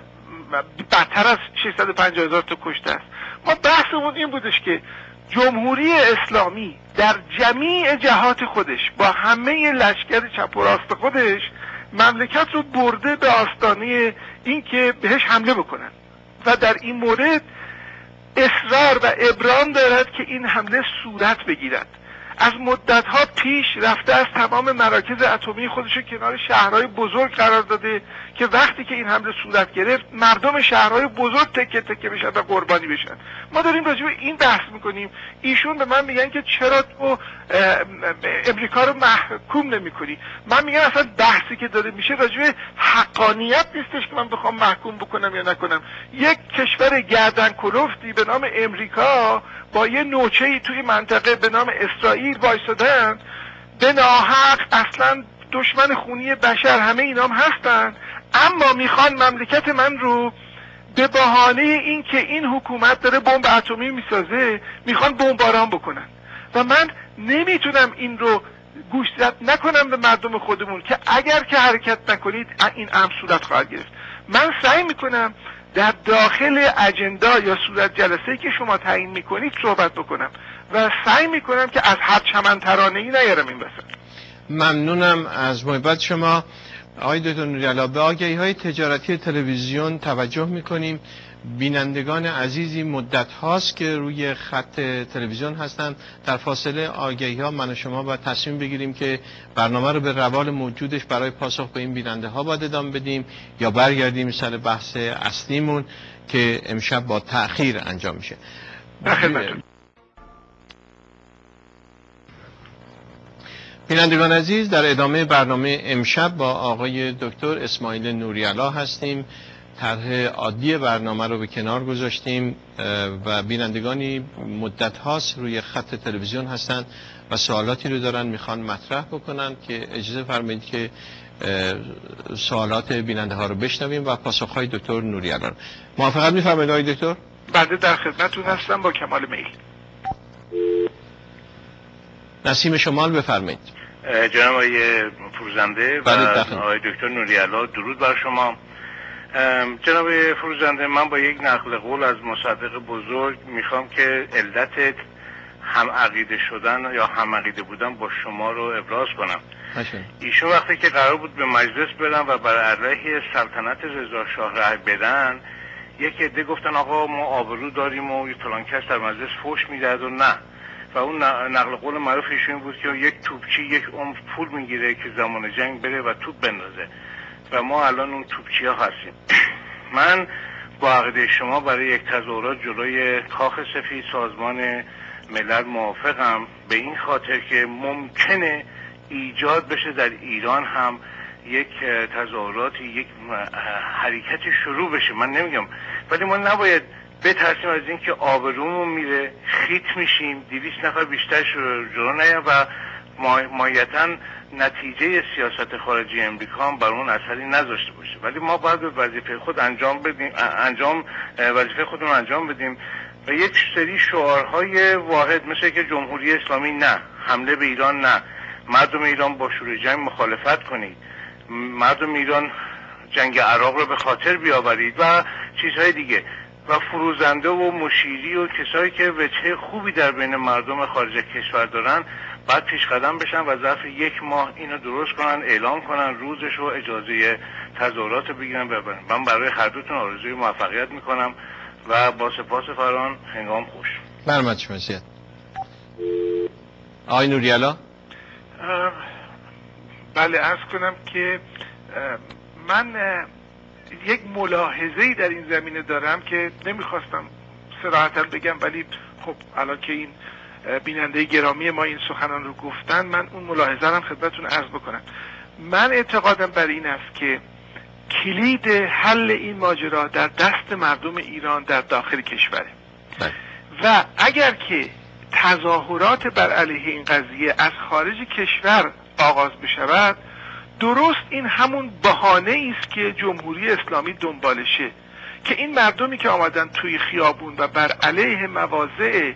بدتر از ششصد و پنجاه هزار تا کشته است؟ ما بحثمون این بودش که جمهوری اسلامی در جمیع جهات خودش با همه لشکر چپ و راست خودش مملکت رو برده به آستانه این که بهش حمله بکنن و در این مورد اصرار و ابرام دارد که این حمله صورت بگیرد. از مدتها پیش رفته از تمام مراکز اتمی خودش کنار شهرهای بزرگ قرار داده که وقتی که این حمله صورت گرفت مردم شهرهای بزرگ تکه تکه بشن و قربانی بشن. ما داریم راجع به این بحث میکنیم، ایشون به من میگن که چرا تو امریکا رو محکوم نمیکنی. من میگم اصلا بحثی که داره میشه راجع به حقانیت نیستش که من بخوام محکوم بکنم یا نکنم. یک کشور گردن کلفتی به نام امریکا با یه نوچه‌ای توی منطقه به نام اسرائیل وایسادن، به ناحق اصلا دشمن خونی بشر همه اینام هستن، اما میخوان مملکت من رو به بهانه این که این حکومت داره بمب اتمی میسازه میخوان بمباران بکنن و من نمیتونم این رو گوشزد نکنم به مردم خودمون که اگر که حرکت نکنید این امر صورت خواهد گرفت. من سعی میکنم در داخل اجندا یا صورت جلسه‌ای که شما تعیین میکنید صحبت بکنم و سعی میکنم که از هر چمن ترانه‌ای نیارم این وسط. ممنونم از محبت شما آقای دکتر نوری‌الله. به آگهی‌های تجارتی تلویزیون توجه میکنیم. بینندگان عزیزی مدت هاست که روی خط تلویزیون هستند. در فاصله آگهی ها من و شما باید تصمیم بگیریم که برنامه رو به روال موجودش برای پاسخ به این بیننده ها باید ادامه بدیم یا برگردیم سر بحث اصلیمون که امشب با تأخیر انجام میشه. بینندگان عزیز، در ادامه برنامه امشب با آقای دکتر اسماعیل نوری‌الله هستیم. طرح عادی برنامه رو به کنار گذاشتیم و بینندگانی مدت هاست روی خط تلویزیون هستند و سوالاتی رو دارن میخوان مطرح بکنن که اجازه فرمایید که سوالات بیننده ها رو بشنویم و پاسخ های دکتر نوری‌الله. موافقت میفرمایید آقای دکتر؟ بله، در خدمتتون هستم با کمال میل. نسیم شمال بفرمایید. جناب آقای فروزنده و آقای دکتر نوری‌الله، درود بر شما. جناب فروزنده، من با یک نقل قول از مصدق بزرگ میخوام که علت هم عقیده شدن یا هم عقیده بودن با شما رو ابراز کنم. ایشون وقتی که قرار بود به مجلس برن و برای علیه سلطنت رضا شاه رأی بدن، یک عده گفتن آقا ما آبرو داریم و فلان کس در مجلس فحش میدهد و نه، و اون نقل قول معروف ایشون بود که یک توپچی یک عمر پول میگیره که زمان جنگ بره و توپ بندازه و ما الان اون توپچی ها هستیم. من با عقیده شما برای یک تظاهرات جلوی کاخ سفید سازمان ملل موافقم، به این خاطر که ممکنه ایجاد بشه در ایران هم یک تظاهرات، یک حرکت شروع بشه. من نمیگم، ولی ما نباید بترسیم از این که آبرومون میره، خیت میشیم، دویست نفر بیشتر جلو نیان و ماهیتاً نتیجه سیاست خارجی امریکا هم بر اون اثری نذاشته باشه. ولی ما باید به وظیفه خود انجام بدیم، انجام وظیفه خودمون انجام بدیم و یک سری شعارهای واحد مثل که جمهوری اسلامی نه، حمله به ایران نه، مردم ایران با شروع جنگ مخالفت کنید، مردم ایران جنگ عراق رو به خاطر بیاورید و چیزهای دیگه و فروزنده و مشیری و کسایی که وجه خوبی در بین مردم خارج کشور دارن بعد پیش قدم بشن و ظرف یک ماه اینو درست کنن، اعلام کنن، روزش و اجازه تظاهرات بگیرن ببرن. من برای هر دوتون آرزوی موفقیت میکنم و با سپاس فراوان، هنگام خوش. برمت شما زیاد. آقای نوریالا. بله، عرض کنم که من یک ملاحظه‌ای در این زمینه دارم که نمیخواستم صراحتاً بگم، ولی خب الان که این بیننده گرامی ما این سخنان رو گفتن، من اون ملاحظه رو خدمتتون عرض بکنم. من اعتقادم بر این است که کلید حل این ماجرا در دست مردم ایران در داخل کشوره و اگر که تظاهرات بر علیه این قضیه از خارج کشور آغاز بشود، درست این همون بهانه است که جمهوری اسلامی دنبالشه که این مردمی که آمدن توی خیابون و بر علیه مواضع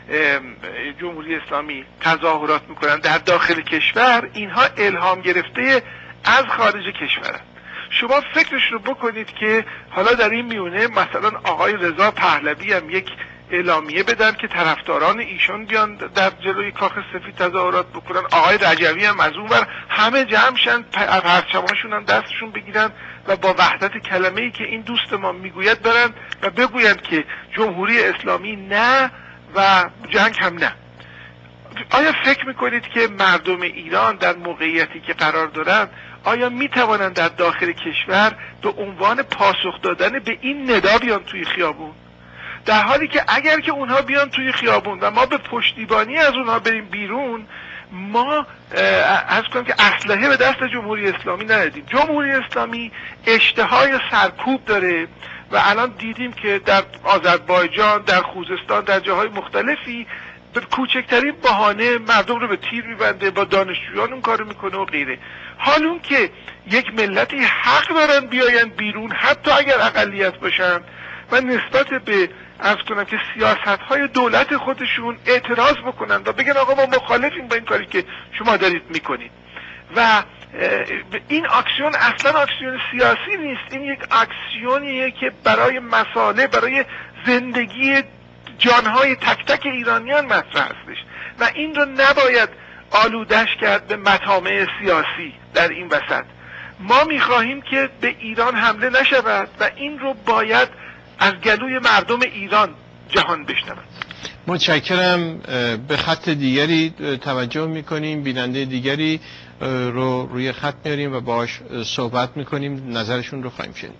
جمهوری اسلامی تظاهرات میکنن در داخل کشور، اینها الهام گرفته از خارج کشورن. شما فکرش رو بکنید که حالا در این میونه مثلا آقای رضا پهلوی هم یک اعلامیه بدن که طرفداران ایشون بیان در جلوی کاخ سفید تظاهرات بکنن، آقای رجوی هم از اون ور همه جمع شن، پرچماشون هم دستشون بگیرن و با وحدت کلمه‌ای که این دوست ما میگوید برن و بگویند که جمهوری اسلامی نه و جنگ هم نه. آیا فکر میکنید که مردم ایران در موقعیتی که قرار دارن آیا میتوانند در داخل کشور به عنوان پاسخ دادن به این ندا بیان توی خیابون؟ در حالی که اگر که اونها بیان توی خیابون و ما به پشتیبانی از اونها بریم بیرون، ما از کنم که اسلحه به دست جمهوری اسلامی ندادیم. جمهوری اسلامی اشتهای سرکوب داره و الان دیدیم که در آذربایجان، در خوزستان، در جاهای مختلفی به کوچکترین بهانه مردم رو به تیر میبنده، با دانشجویان اون کارو میکنه و غیره. حال اون که یک ملتی حق دارن بیاین بیرون حتی اگر اقلیت باشن و نسبت به از کنم که سیاست‌های دولت خودشون اعتراض بکنن و بگن آقا ما مخالفیم با این کاری که شما دارید میکنید. و این اکسیون اصلا اکسیون سیاسی نیست، این یک اکسیونیه که برای مسائل، برای زندگی جانهای تک تک ایرانیان مطرح هستش و این رو نباید آلودش کرد به مطامع سیاسی در این وسط. ما میخواهیم که به ایران حمله نشود و این رو باید از گلوی مردم ایران جهان بشنود. متشکرم. به خط دیگری توجه میکنیم، بیننده دیگری رو روی خط میاریم و باهاش صحبت میکنیم، نظرشون رو خواهیم شنید.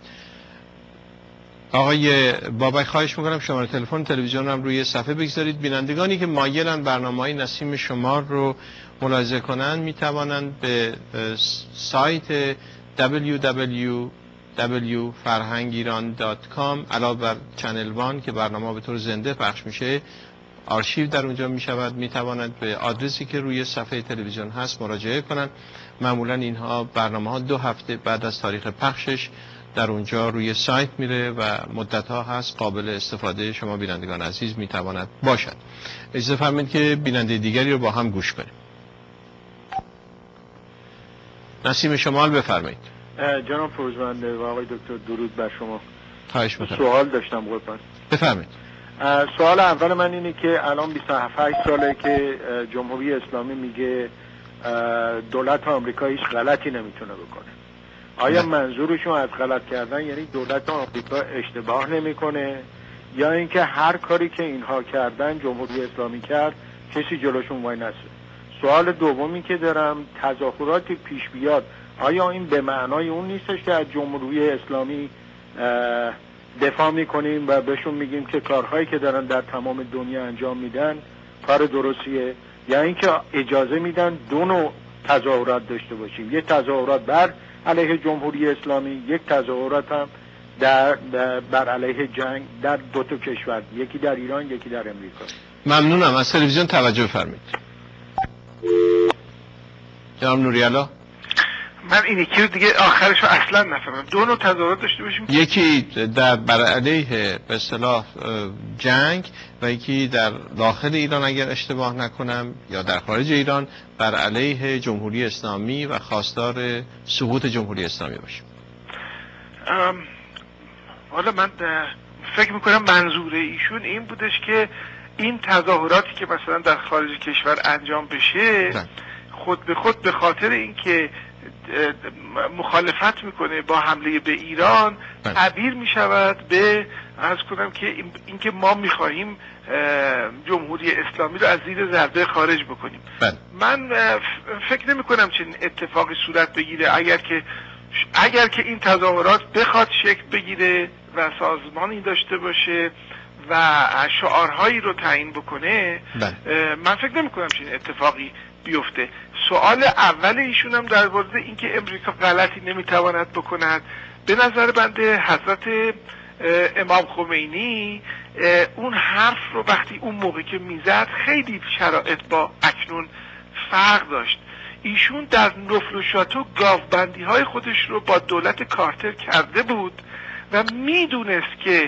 آقای بابک خواهش میکنم شماره تلفن تلویزیون هم روی صفحه بگذارید. بینندگانی که مایلن برنامه‌های نسیم شمار رو ملاحظه کنن میتوانند به سایت دبلیو دبلیو دبلیو فرهنگ ایران دات کام علاوه بر چنل وان که برنامه به طور زنده پخش میشه، آرشیو در اونجا میشود، میتوانند به آدرسی که روی صفحه تلویزیون هست مراجعه کنند. معمولا اینها برنامه ها دو هفته بعد از تاریخ پخشش در اونجا روی سایت میره و مدت ها هست قابل استفاده شما بینندگان عزیز میتواند باشد. اجازه فرمایید که بیننده دیگری رو با هم گوش کنیم. نسیم شمال بفرمایید. جناب فروزمنده و آقای دکتر درود بر شما. خواهش می‌کنم. سوال داشتم قربان. بفرمایید. سوال اول من اینه که الان بیست و هفت ساله که جمهوری اسلامی میگه دولت آمریکا هیچ غلطی نمیتونه بکنه. آیا نه. منظورشون از غلط کردن یعنی دولت آمریکا اشتباه نمیکنه یا اینکه هر کاری که اینها کردن جمهوری اسلامی کرد کسی جلوشون وای نسه؟ سوال دومی که دارم، تظاهراتی پیش بیاد آیا این به معنای اون نیستش که از جمهوری اسلامی دفاع میکنیم و بهشون میگیم که کارهایی که دارن در تمام دنیا انجام میدن کار درستیه، یا اینکه اجازه میدن دو نوع تظاهرات داشته باشیم، یک تظاهرات بر علیه جمهوری اسلامی، یک تظاهرات هم در بر علیه جنگ در دو تا کشور، یکی در ایران یکی در امریکا. ممنونم. از تلویزیون توجه فرمایید. جناب نوری‌الله. من این یکی رو دیگه آخرش رو اصلا نفهمم. دو نوع تظاهرات داشته باشیم، یکی در بر علیه به اصطلاح جنگ و یکی در داخل ایران اگر اشتباه نکنم یا در خارج ایران بر علیه جمهوری اسلامی و خواستار سقوط جمهوری اسلامی باشیم. حالا من فکر میکنم منظور ایشون این بودش که این تظاهراتی که مثلا در خارج کشور انجام بشه ده. خود به خود به خاطر اینکه مخالفت میکنه با حمله به ایران تعبیر میشود به عرض کنم که این که ما میخواهیم جمهوری اسلامی رو از زیر ضربه خارج بکنیم. بله. من فکر نمی کنم چنین اتفاقی صورت بگیره اگر که اگر که این تظاهرات بخواد شکل بگیره و سازمانی داشته باشه و شعارهایی رو تعیین بکنه. بله. من فکر نمی کنم چنین اتفاقی بیفته. سوال اول ایشون هم در مورد اینکه امریکا غلطی نمیتواند بکند، به نظر بنده حضرت امام خمینی اون حرف رو وقتی اون موقع که میزد خیلی شرایط با اکنون فرق داشت. ایشون در نفل و شاتو گاوبندی های خودش رو با دولت کارتر کرده بود و میدونست که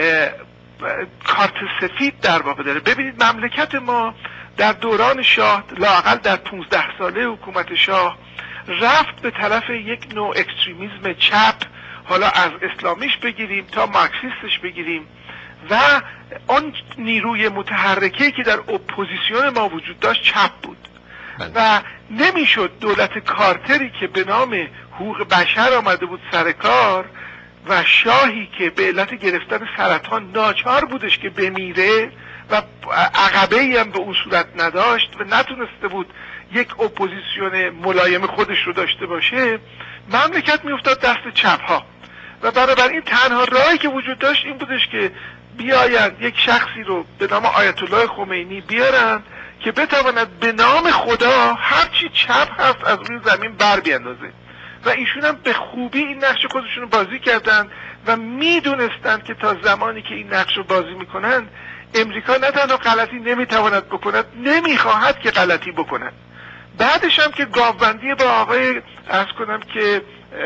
کارت سفید در واقع داره. ببینید مملکت ما در دوران شاه لااقل در پونزده ساله حکومت شاه رفت به طرف یک نوع اکستریمیسم چپ، حالا از اسلامیش بگیریم تا مارکسیستش بگیریم، و آن نیروی متحرکه که در اپوزیسیون ما وجود داشت چپ بود و نمیشد دولت کارتری که به نام حقوق بشر آمده بود سر کار و شاهی که به علت گرفتن سرطان ناچار بودش که بمیره و عقبه هم به اون صورت نداشت و نتونسته بود یک اپوزیسیون ملایم خودش رو داشته باشه، مملکت میافتاد دست چپ ها و بنابراین تنها راهی که وجود داشت این بودش که بیایند یک شخصی رو به نام آیت الله خمینی بیارند که بتواند به نام خدا هرچی چپ هست از روی زمین بر بیاندازه و ایشون هم به خوبی این نقش خودشون رو بازی کردن و میدونستند که تا زمانی که این نقش رو بازی میکنن امریکا نه تنها غلطی نمیتواند بکند، نمیخواهد که غلطی بکند. بعدش هم که گاوبندی با آقای عرض کنم که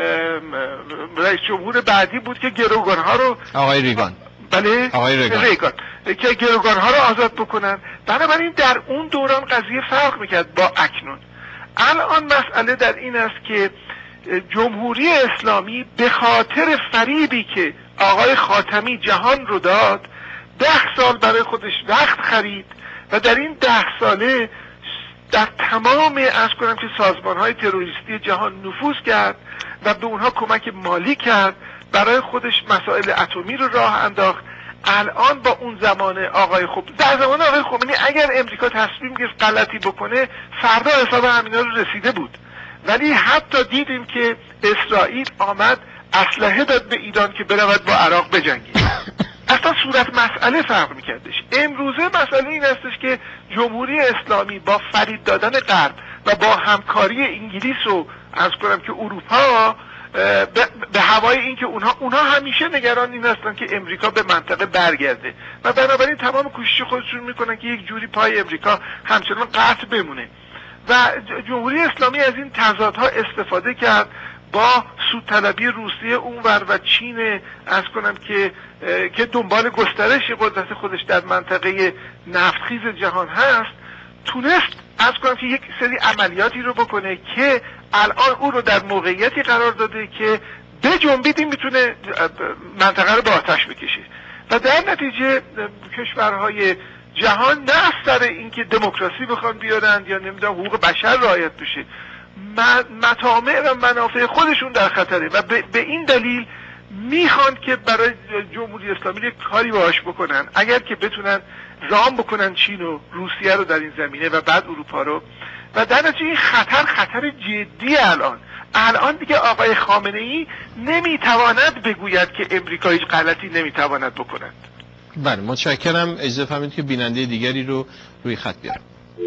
رئیس جمهور بعدی بود که گروگانها رو آقای ریگان بله آقای ریگان, ریگان. که گروگانها رو آزاد بکنن. بنابراین در اون دوران قضیه فرق میکرد با اکنون. الان مسئله در این است که جمهوری اسلامی به خاطر فریبی که آقای خاتمی جهان رو داد ده سال برای خودش وقت خرید و در این ده ساله در تمام از کنم که سازمان‌های تروریستی جهان نفوذ کرد و به اونها کمک مالی کرد، برای خودش مسائل اتمی رو راه انداخت. الان با اون زمان آقای خب در زمان آقای خمینی اگر امریکا تصمیم گرفت غلطی بکنه فردا حساب همینا رو رسیده بود، ولی حتی دیدیم که اسرائیل آمد اسلحه داد به ایران که برود با عراق بجنگید. اصلا صورت مسئله فرق میکردش. امروزه مسئله این هستش که جمهوری اسلامی با فریب دادن غرب و با همکاری انگلیس و از کنم که اروپا به هوای این که اونها اونها همیشه نگران این هستن که امریکا به منطقه برگرده و بنابراین تمام کوشش خودشون میکنن که یک جوری پای امریکا همچنان قطع بمونه و جمهوری اسلامی از این تضادها استفاده کرد با سودطلبی روسیه اونور و چین از کنم که که دنبال گسترش قدرت خودش در منطقه نفتخیز جهان هست، تونست از کنم که یک سری عملیاتی رو بکنه که الان او رو در موقعیتی قرار داده که به جنبیدی میتونه منطقه رو به آتش بکشه و در نتیجه کشورهای جهان نه از سر اینکه دموکراسی بخوان بیارن یا نمیدونم حقوق بشر رعایت بشه، مطامع و منافع خودشون در خطره و به این دلیل میخوان که برای جمهوری اسلامی یک کاری باهاش بکنن، اگر که بتونن رام بکنن چین و روسیه رو در این زمینه و بعد اروپا رو، و در نتیجه این خطر خطر جدی الان الان دیگه آقای خامنه ای نمیتواند بگوید که امریکا هیچ غلطی نمیتواند بکند. بله متشکرم. اجازه فرمایید که بیننده دیگری رو روی خط بیارم.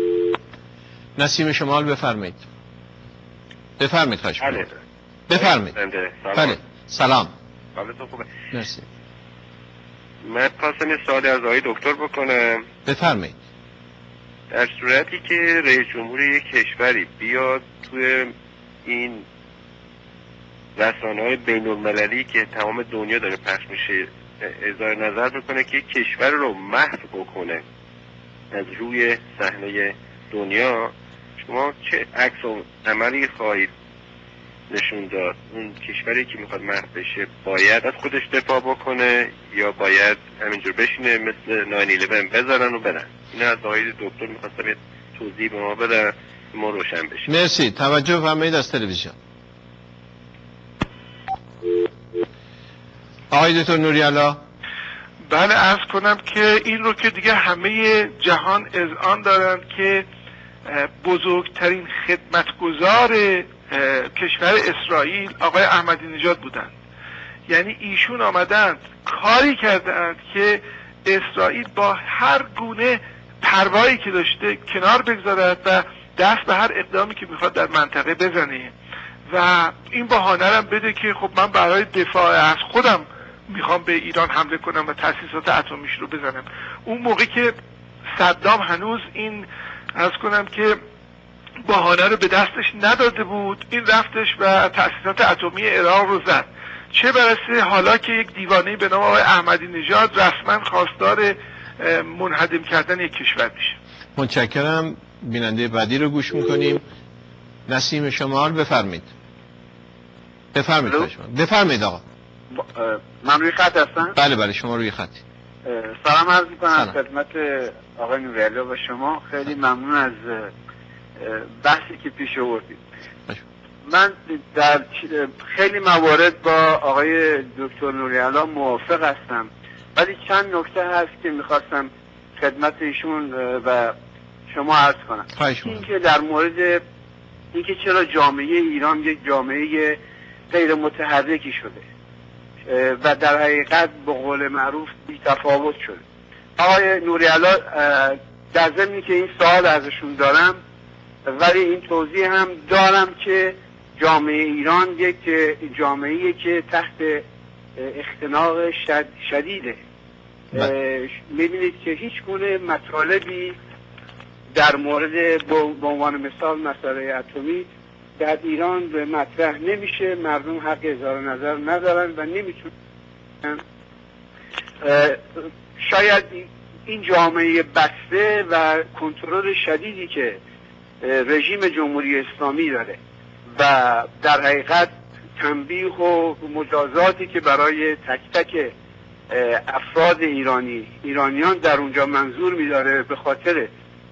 نسیم شمال بفرمایید. بفرمایید خواهش می‌کنم. بفرمایید. بله سلام. حالتون خوبه؟ مرسی. من خواستم یه سوالی از آقای دکتر بکنم. بفرمایید. در صورتی که رئیس جمهور یک کشوری بیاد توی این رسانه‌های بین‌المللی که تمام دنیا داره پخش میشه اظهار نظر بکنه که یک کشور رو محو بکنه از روی صحنه دنیا، شما چه عکس و عملی خواهید نشون داد؟ اون کشوری که میخواد محو بشه باید از خودش دفاع بکنه یا باید همینجور بشینه مثل ناین الیون بذارن و برن؟ این از آقای دکتر میخواستم یه توضیح به ما بدن ما روشن بشه. مرسی. توجه فرمایید از تلویزیون. آقای دکتر نوری‌الله. بله، عرض کنم که این رو که دیگه همه جهان اذعان دارند که بزرگترین خدمتگزار کشور اسرائیل آقای احمدی نژاد بودند. یعنی ایشون آمدند کاری کردند که اسرائیل با هر گونه پروایی که داشته کنار بگذارد و دست به هر اقدامی که میخواد در منطقه بزنه و این بهانه هم بده که خب من برای دفاع از خودم میخوام به ایران حمله کنم و تأسیسات اتمیش رو بزنم. اون موقع که صدام هنوز این عرض کنم که بهانه رو به دستش نداده بود، این رفتش و تأسیسات اتمی عراق رو زد. چه برسه حالا که یک دیوانه به نام آقای احمدی نژاد رسما خواستار منهدم کردن یک کشور میشه. متشکرم. بیننده بعدی رو گوش میکنیم. نسیم شمال بفرمید. بفرمید شما. بفرمید آقا. من روی خط هستم؟ بله بله شما روی خطی. سلام عرض میکنم خدمت آقای نوری‌الله و شما. خیلی ممنون از بحثی که پیش آوردید. من در خیلی موارد با آقای دکتر نوری‌الله موافق هستم، ولی چند نکته هست که میخواستم خدمت ایشون و شما عرض کنم. این که در مورد اینکه چرا جامعه ایران یک جامعه غیر متحرکی شده و در حقیقت به قول معروف بی تفاوت شده. آقای نوری‌الله در ضمنی که این سوال ازشون دارم، ولی این توضیح هم دارم که جامعه ایران یک جامعه‌ای که تحت اختناق شد شدیده. میبینید که هیچ گونه مطالبی در مورد به عنوان مثال مسئله اتمی در ایران به مطرح نمیشه. مردم حق اظهار نظر ندارن و نمیتونن. شاید این جامعه بسته و کنترل شدیدی که رژیم جمهوری اسلامی داره و در حقیقت تنبیه و مجازاتی که برای تک تک افراد ایرانی ایرانیان در اونجا منظور میداره به خاطر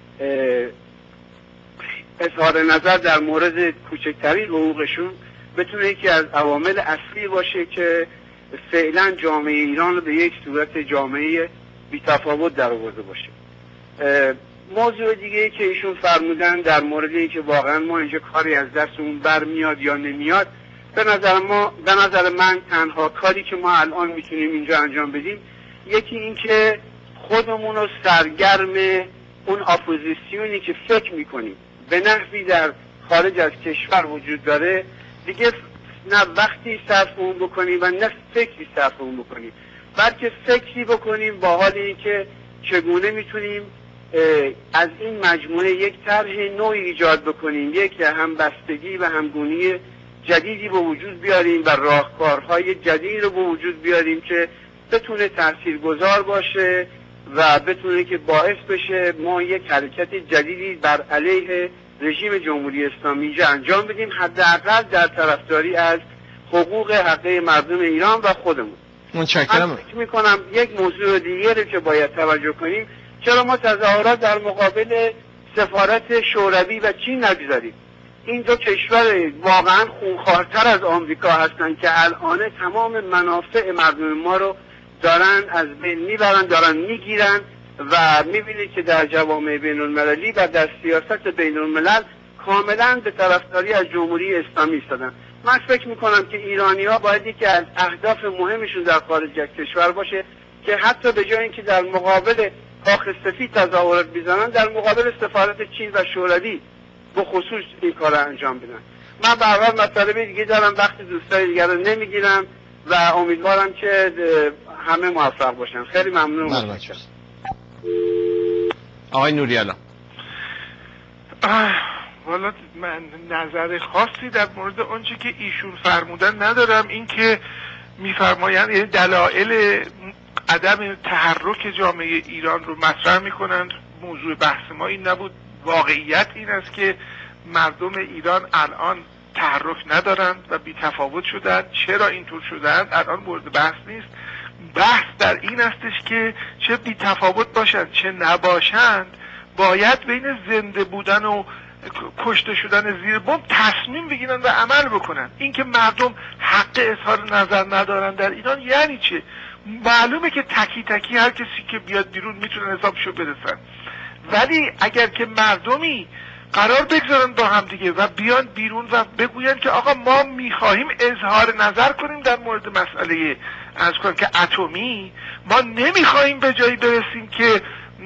اظهار نظر در مورد کوچکترین حقوقشون، بتونه یکی از عوامل اصلی باشه که فعلا جامعه ایران رو به یک صورت جامعه بی‌تفاوت در آورده باشه. موضوع دیگه که ایشون فرمودن در مورد اینکه واقعا ما اینجا کاری از دستمون برمیاد یا نمیاد، به نظر ما به نظر من تنها کاری که ما الان میتونیم اینجا انجام بدیم یکی این که خودمون رو سرگرم اون اپوزیسیونی که فکر میکنیم به نحوی در خارج از کشور وجود داره دیگه نه وقتی صرف اون بکنیم و نه فکری صرف اون بکنیم، بلکه فکری بکنیم با حال اینکه چگونه میتونیم از این مجموعه یک طرح نوعی ایجاد بکنیم، یک همبستگی و همگونی جدیدی به وجود بیاریم و راهکارهای جدیدی رو به وجود بیاریم که بتونه تاثیرگذار باشه و بتونه که باعث بشه ما یک حرکت جدیدی بر علیه رژیم جمهوری اسلامی انجام بدیم، حداقل در طرفداری از حقوق حقه مردم ایران و خودمون. متشکرم. من فکر می‌کنم یک موضوع دیگه رو که باید توجه کنیم، چرا ما تظاهرات در مقابل سفارت شوروی و چین نگذاریم؟ این دو کشور واقعا خونخوارتر از آمریکا هستن که الان تمام منافع مردم ما رو دارن از بین میبرن، دارن میگیرن و میبینید که در جوامع بین المللی و در سیاست بین الملل کاملا به طرفداری از جمهوری اسلامی ایستادن. من فکر میکنم که ایرانی ها باید یکی از اهداف مهمشون در خارج از کشور باشه که حتی به جای اینکه در مقابل کاخ سفید تظاهرات بزنن، در مقابل سفارت چین و شوروی به خصوص این کار انجام بدن. من به هر حال مطالب دیگه دارم، وقت دوستای دیگر رو نمیگیرم و امیدوارم که همه موفق باشن. خیلی ممنون. آقای نوری‌الله. والا من نظر خاصی در مورد آنچه که ایشون فرمودن ندارم. این که میفرمایند یعنی دلایل عدم تحرک جامعه ایران رو مطرح میکنند، موضوع بحث ما این نبود. واقعیت این است که مردم ایران الان تحرک ندارند و بی تفاوت شدند. چرا اینطور شدند الان مورد بحث نیست. بحث در این استش که چه بی تفاوت باشند چه نباشند، باید بین زنده بودن و کشته شدن زیر بمب تصمیم بگیرن و عمل بکنن. اینکه مردم حق اظهار نظر ندارن در ایران یعنی چه؟ معلومه که تکی تکی هر کسی که بیاد بیرون میتونن حسابشو برسن، ولی اگر که مردمی قرار بگذارن با هم دیگه و بیان بیرون و بگوین که آقا ما میخواهیم اظهار نظر کنیم در مورد مسئله از کنم که اتمی، ما نمیخواهیم به جایی برسیم که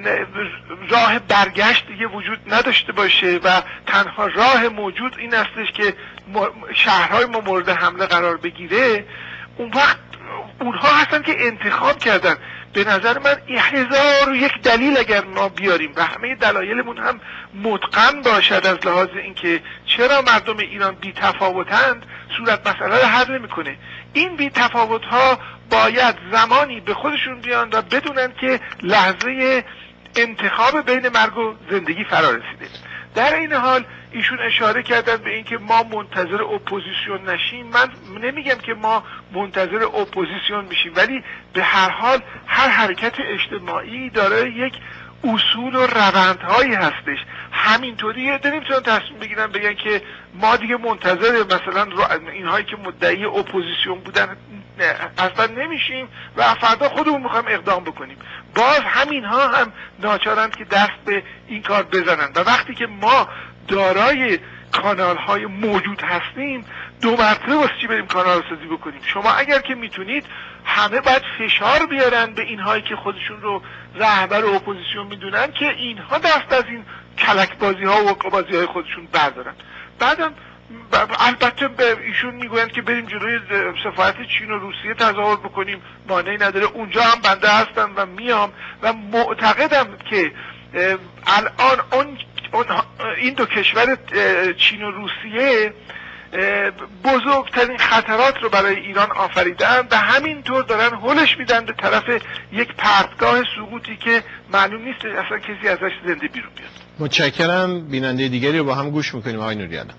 راه برگشت دیگه وجود نداشته باشه و تنها راه موجود این استش که شهرهای ما مورد حمله قرار بگیره، اون وقت اونها هستن که انتخاب کردن. به نظر من هزار و یک دلیل اگر ما بیاریم و همه دلایلمون هم متقن باشد از لحاظ اینکه چرا مردم ایران بی تفاوتند، صورت مسئله رو حل نمیکنه. این بی تفاوت ها باید زمانی به خودشون بیان و بدونن که لحظه انتخاب بین مرگ و زندگی فرا رسیده. در این حال ایشون اشاره کردن به اینکه ما منتظر اپوزیسیون نشیم. من نمیگم که ما منتظر اپوزیسیون میشیم، ولی به هر حال هر حرکت اجتماعی داره یک اصول و روندهایی هستش. همینطوری نمیتونن تصمیم بگیرن بگن که ما دیگه منتظر مثلا اینهایی که مدعی اپوزیسیون بودن اصلا نمیشیم و فردا خودمون میخوایم اقدام بکنیم. باز همین ها هم ناچارند که دست به این کار بزنند و وقتی که ما دارای کانال های موجود هستیم دو مرتبه واسه چی بریم کانال سازی بکنیم؟ شما اگر که میتونید همه باید فشار بیارن به اینهایی که خودشون رو رهبر اپوزیسیون میدونن که اینها دست از این کلک بازی ها و وقع بازی های خودشون بردارن. بعدم البته به ایشون میگویند که بریم جلوی سفارت چین و روسیه تظاهر بکنیم، مانعی نداره. اونجا هم بنده هستم و میام و معتقدم که الان اون این دو کشور چین و روسیه بزرگترین خطرات رو برای ایران آفریدن و همینطور دارن هلش میدن به طرف یک پرتگاه سقوطی که معلوم نیست اصلا کسی ازش زنده بیرون بیاد. متشکرم. بیننده دیگری رو با هم گوش میکنیم. آقای نوری‌الله.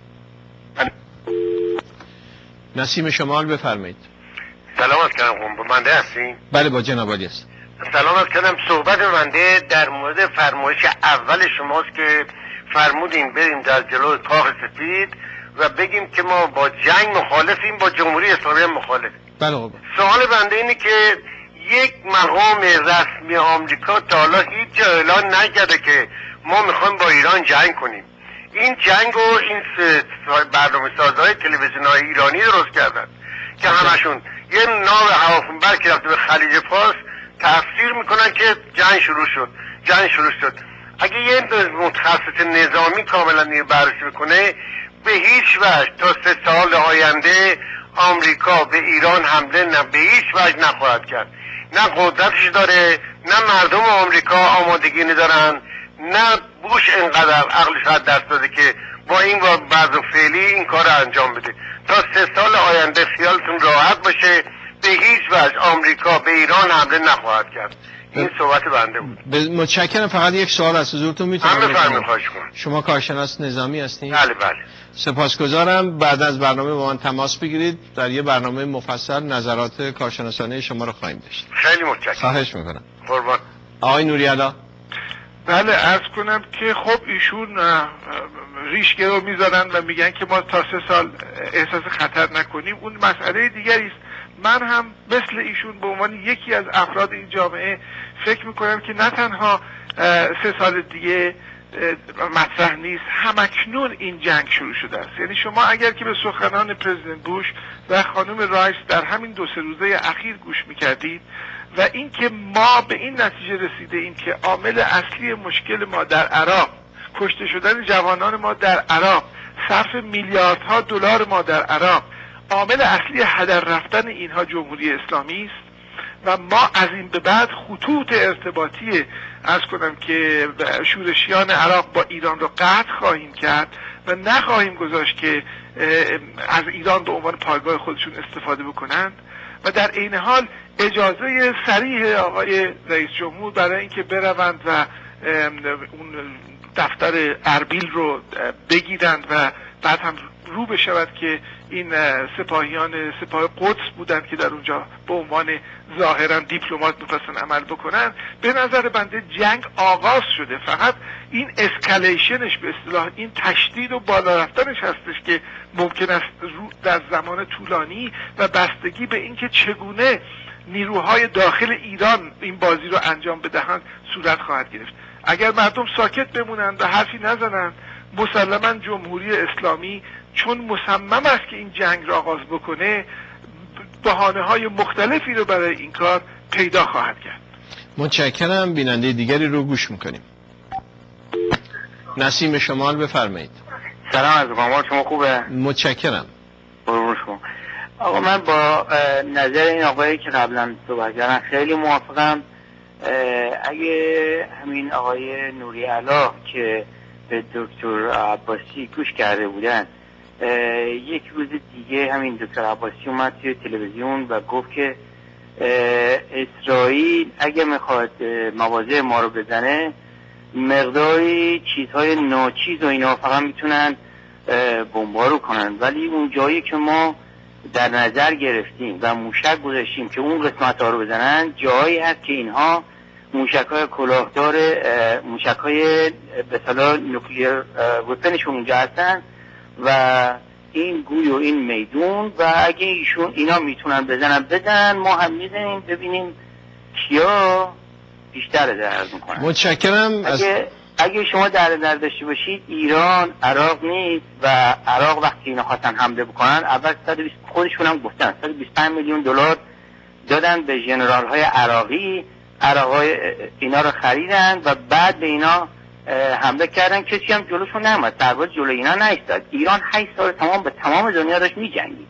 نسیم شمال بفرمایید. سلام عرض کردم. با بنده هستین؟ بله با جناب عالی است. سلام عرض کردم. صحبت بنده در مورد فرمایش اول شماست که فرمودین بریم در جلوی کاخ سفید و بگیم که ما با جنگ مخالفیم، با جمهوری اسلامی مخالفیم. بله بابا. سوال بنده اینه که یک مقام رسمی آمریکا تا حالا هیچ جا اعلان نکرده که ما میخوایم با ایران جنگ کنیم. این جنگ و این برنامه سازهای تلویزیون های ایرانی درست کردن که همشون یه ناو هواپیمابر که رفته به خلیج فارس تفسیر میکنن که جنگ شروع شد جنگ شروع شد. اگه یه متخصص نظامی کاملا نیو بررسی بکنه، به هیچ وجه تا سه سال آینده آمریکا به ایران حمله نه به هیچ وجه نخواهد کرد. نه قدرتش داره، نه مردم آمریکا آمادگی ندارن، نه بوش انقدر عقلش از دست داده که با این وضع فعلی این کار رو انجام بده. تا سه سال آینده خیالتون راحت باشه، به هیچ وجه آمریکا به ایران حمله نخواهد کرد. این صحبت بنده بود. متشکرم. فقط یک سوال از حضورتون میتونم هم بفرمایید. خواهش کنم. شما کارشناس نظامی هستین؟ بله بله. سپاسگزارم. بعد از برنامه با من تماس بگیرید، در یه برنامه مفصل نظرات کارشناسانه شما رو خواهیم داشت. خیلی متشکرم. خواهش میکنم. قربان. آقای نوری‌الله. بله عرض کنم که خب ایشون ریشگه رو میذارن و میگن که ما تا سه سال احساس خطر نکنیم. اون مسئله دیگری است. من هم مثل ایشون به عنوان یکی از افراد این جامعه فکر میکنم که نه تنها سه سال دیگه مطرح نیست، همکنون این جنگ شروع شده است. یعنی شما اگر که به سخنان پرزیدنت بوش و خانم رایس در همین دو سه روزه اخیر گوش میکردید و اینکه ما به این نتیجه رسیده ایم که عامل اصلی مشکل ما در عراق کشته شدن جوانان ما در عراق، صرف میلیاردها دلار ما در عراق، عامل اصلی هدر رفتن اینها جمهوری اسلامی است و ما از این به بعد خطوط ارتباطی عرض کنم که شورشیان عراق با ایران رو قطع خواهیم کرد و نخواهیم گذاشت که از ایران به عنوان پایگاه خودشون استفاده بکنند و در عین حال اجازه صریح آقای رئیس جمهور برای اینکه بروند و اون دفتر اربیل رو بگیرند و بعد هم رو بشود که این سپاهیان سپاه قدس بودند که در اونجا به عنوان ظاهرا دیپلمات می‌خواستن عمل بکنن. به نظر بنده جنگ آغاز شده، فقط این اسکالیشنش به اصطلاح این تشدید و بالا رفتنش هستش که ممکن است در زمان طولانی و بستگی به اینکه چگونه نیروهای داخل ایران این بازی رو انجام بدهند صورت خواهد گرفت. اگر مردم ساکت بمونند و حرفی نزنند، مسلما جمهوری اسلامی چون مصمم است که این جنگ را آغاز بکنه بهانه های مختلفی رو برای این کار پیدا خواهد کرد. متشکرم. بیننده دیگری رو گوش میکنیم. نسیم شمال بفرمایید. سلام از قامات شما خوبه؟ متشکرم. قربون شما. آقا من با نظر این آقایی که قبلا صحبت کردن خیلی موافقم. اگه همین آقای نوری علا که به دکتر عباسی گوش کرده بودن، یک روز دیگه همین دکتر عباسی اومد توی تلویزیون و گفت که اسرائیل اگه میخواد مواضع ما رو بزنه مقداری چیزهای ناچیز و اینا فقط میتونن بمبارو کنن، ولی اون جایی که ما در نظر گرفتیم و موشک گذاشتیم که اون قسمت ها رو بزنن جایی هست که اینها موشک های کلاهدار موشک های به اصطلاح نوکلیر وپنشون اونجا هستن و این گوی و این میدون و اگه ایشون اینا میتونن بزنن بزنن، ما هم میزنیم ببینیم کیا بیشتر درد میکنن. متشکرم. اگه, از... اگه شما در نظر داشته باشید ایران عراق نیست و عراق وقتی اینا خواستن حمله بکنن اول صد و بیست خودشون هم گفتن صد و بیست و پنج میلیون دلار دادن به ژنرال های عراقی، عراقای اینا رو خریدن و بعد به اینا حمله کردن. کسی هم جلوشون نمیاد، سرباز جلو اینا نایستاد. ایران هشت سال تمام به تمام دنیا داشت میجنگید.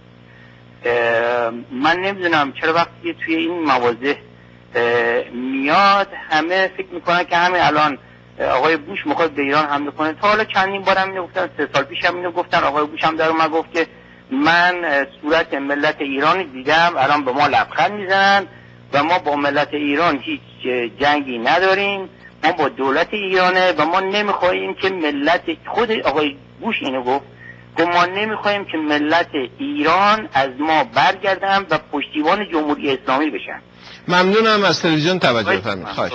من نمیدونم چرا وقتی توی این مواضع میاد همه فکر میکنن که همین الان آقای بوش میخواد به ایران حمله کنه. تا حالا چندین بارم اینو گفتن، سه سال پیش هم اینو گفتن. آقای بوش هم در اومد گفت که من صورت ملت ایران دیدم، الان به ما لبخند میزنن و ما با ملت ایران هیچ جنگی نداریم، ما با دولت ایرانه و ما نمیخواهیم که ملت، خود آقای بوش اینو گفت که ما نمیخواهیم که ملت ایران از ما برگردن و پشتیبان جمهوری اسلامی بشن. ممنونم. از تلویزیون توجه فرمایید. خواهش.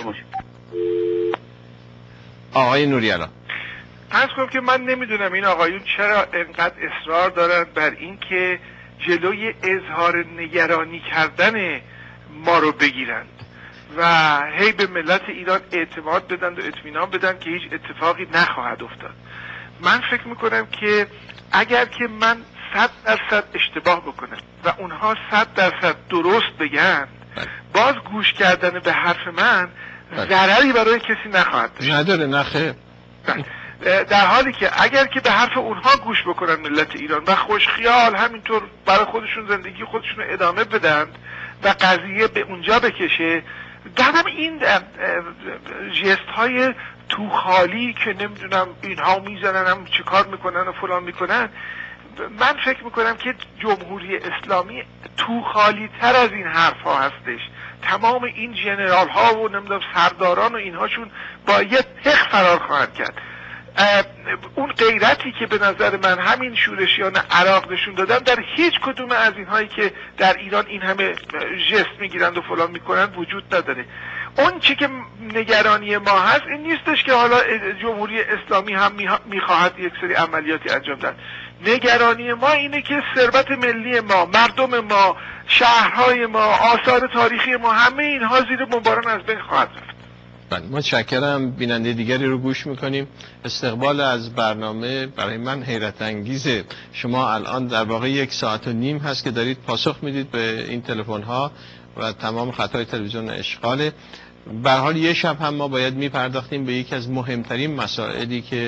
آقای نوری علا. عرض کنم که من نمیدونم این آقایون چرا انقدر اصرار دارند بر این که جلوی اظهار نگرانی کردن ما رو بگیرند و هی به ملت ایران اعتماد بدن و اطمینان بدن که هیچ اتفاقی نخواهد افتاد. من فکر میکنم که اگر که من صد درصد اشتباه بکنم و اونها صد درصد درست بگن، باز گوش کردن به حرف من ضرری برای کسی نخواهد داشت. نداره. نخیر. در حالی که اگر که به حرف اونها گوش بکنن ملت ایران و خوشخیال همینطور برای خودشون زندگی خودشون ادامه بدن و قضیه به اونجا بکشه، دارم این جست های تو خالی که نمیدونم اینها میزنن هم چه کار میکنن و فلان میکنن، من فکر میکنم که جمهوری اسلامی تو خالی تر از این حرف ها هستش. تمام این جنرال ها و نمیدونم سرداران و اینهاشون با یه تخ فرار خواهند کرد. اون غیرتی که به نظر من همین شورشیان عراق نشون دادن در هیچ کدوم از اینهایی که در ایران این همه جست میگیرند و فلان میکنند وجود نداره. اون چی که نگرانی ما هست این نیستش که حالا جمهوری اسلامی هم میخواهد یک سری عملیاتی انجام دهد. نگرانی ما اینه که ثروت ملی ما، مردم ما، شهرهای ما، آثار تاریخی ما، همه اینها زیر بمباران از بین خواهد رفت. بله، متشکرم. بیننده دیگری رو گوش میکنیم. استقبال از برنامه برای من حیرت انگیزه. شما الان در واقع یک ساعت و نیم هست که دارید پاسخ میدید به این تلفن ها و تمام خطای تلویزیون اشغاله. به هر حال یه شب هم ما باید میپرداختیم به یکی از مهمترین مسائلی که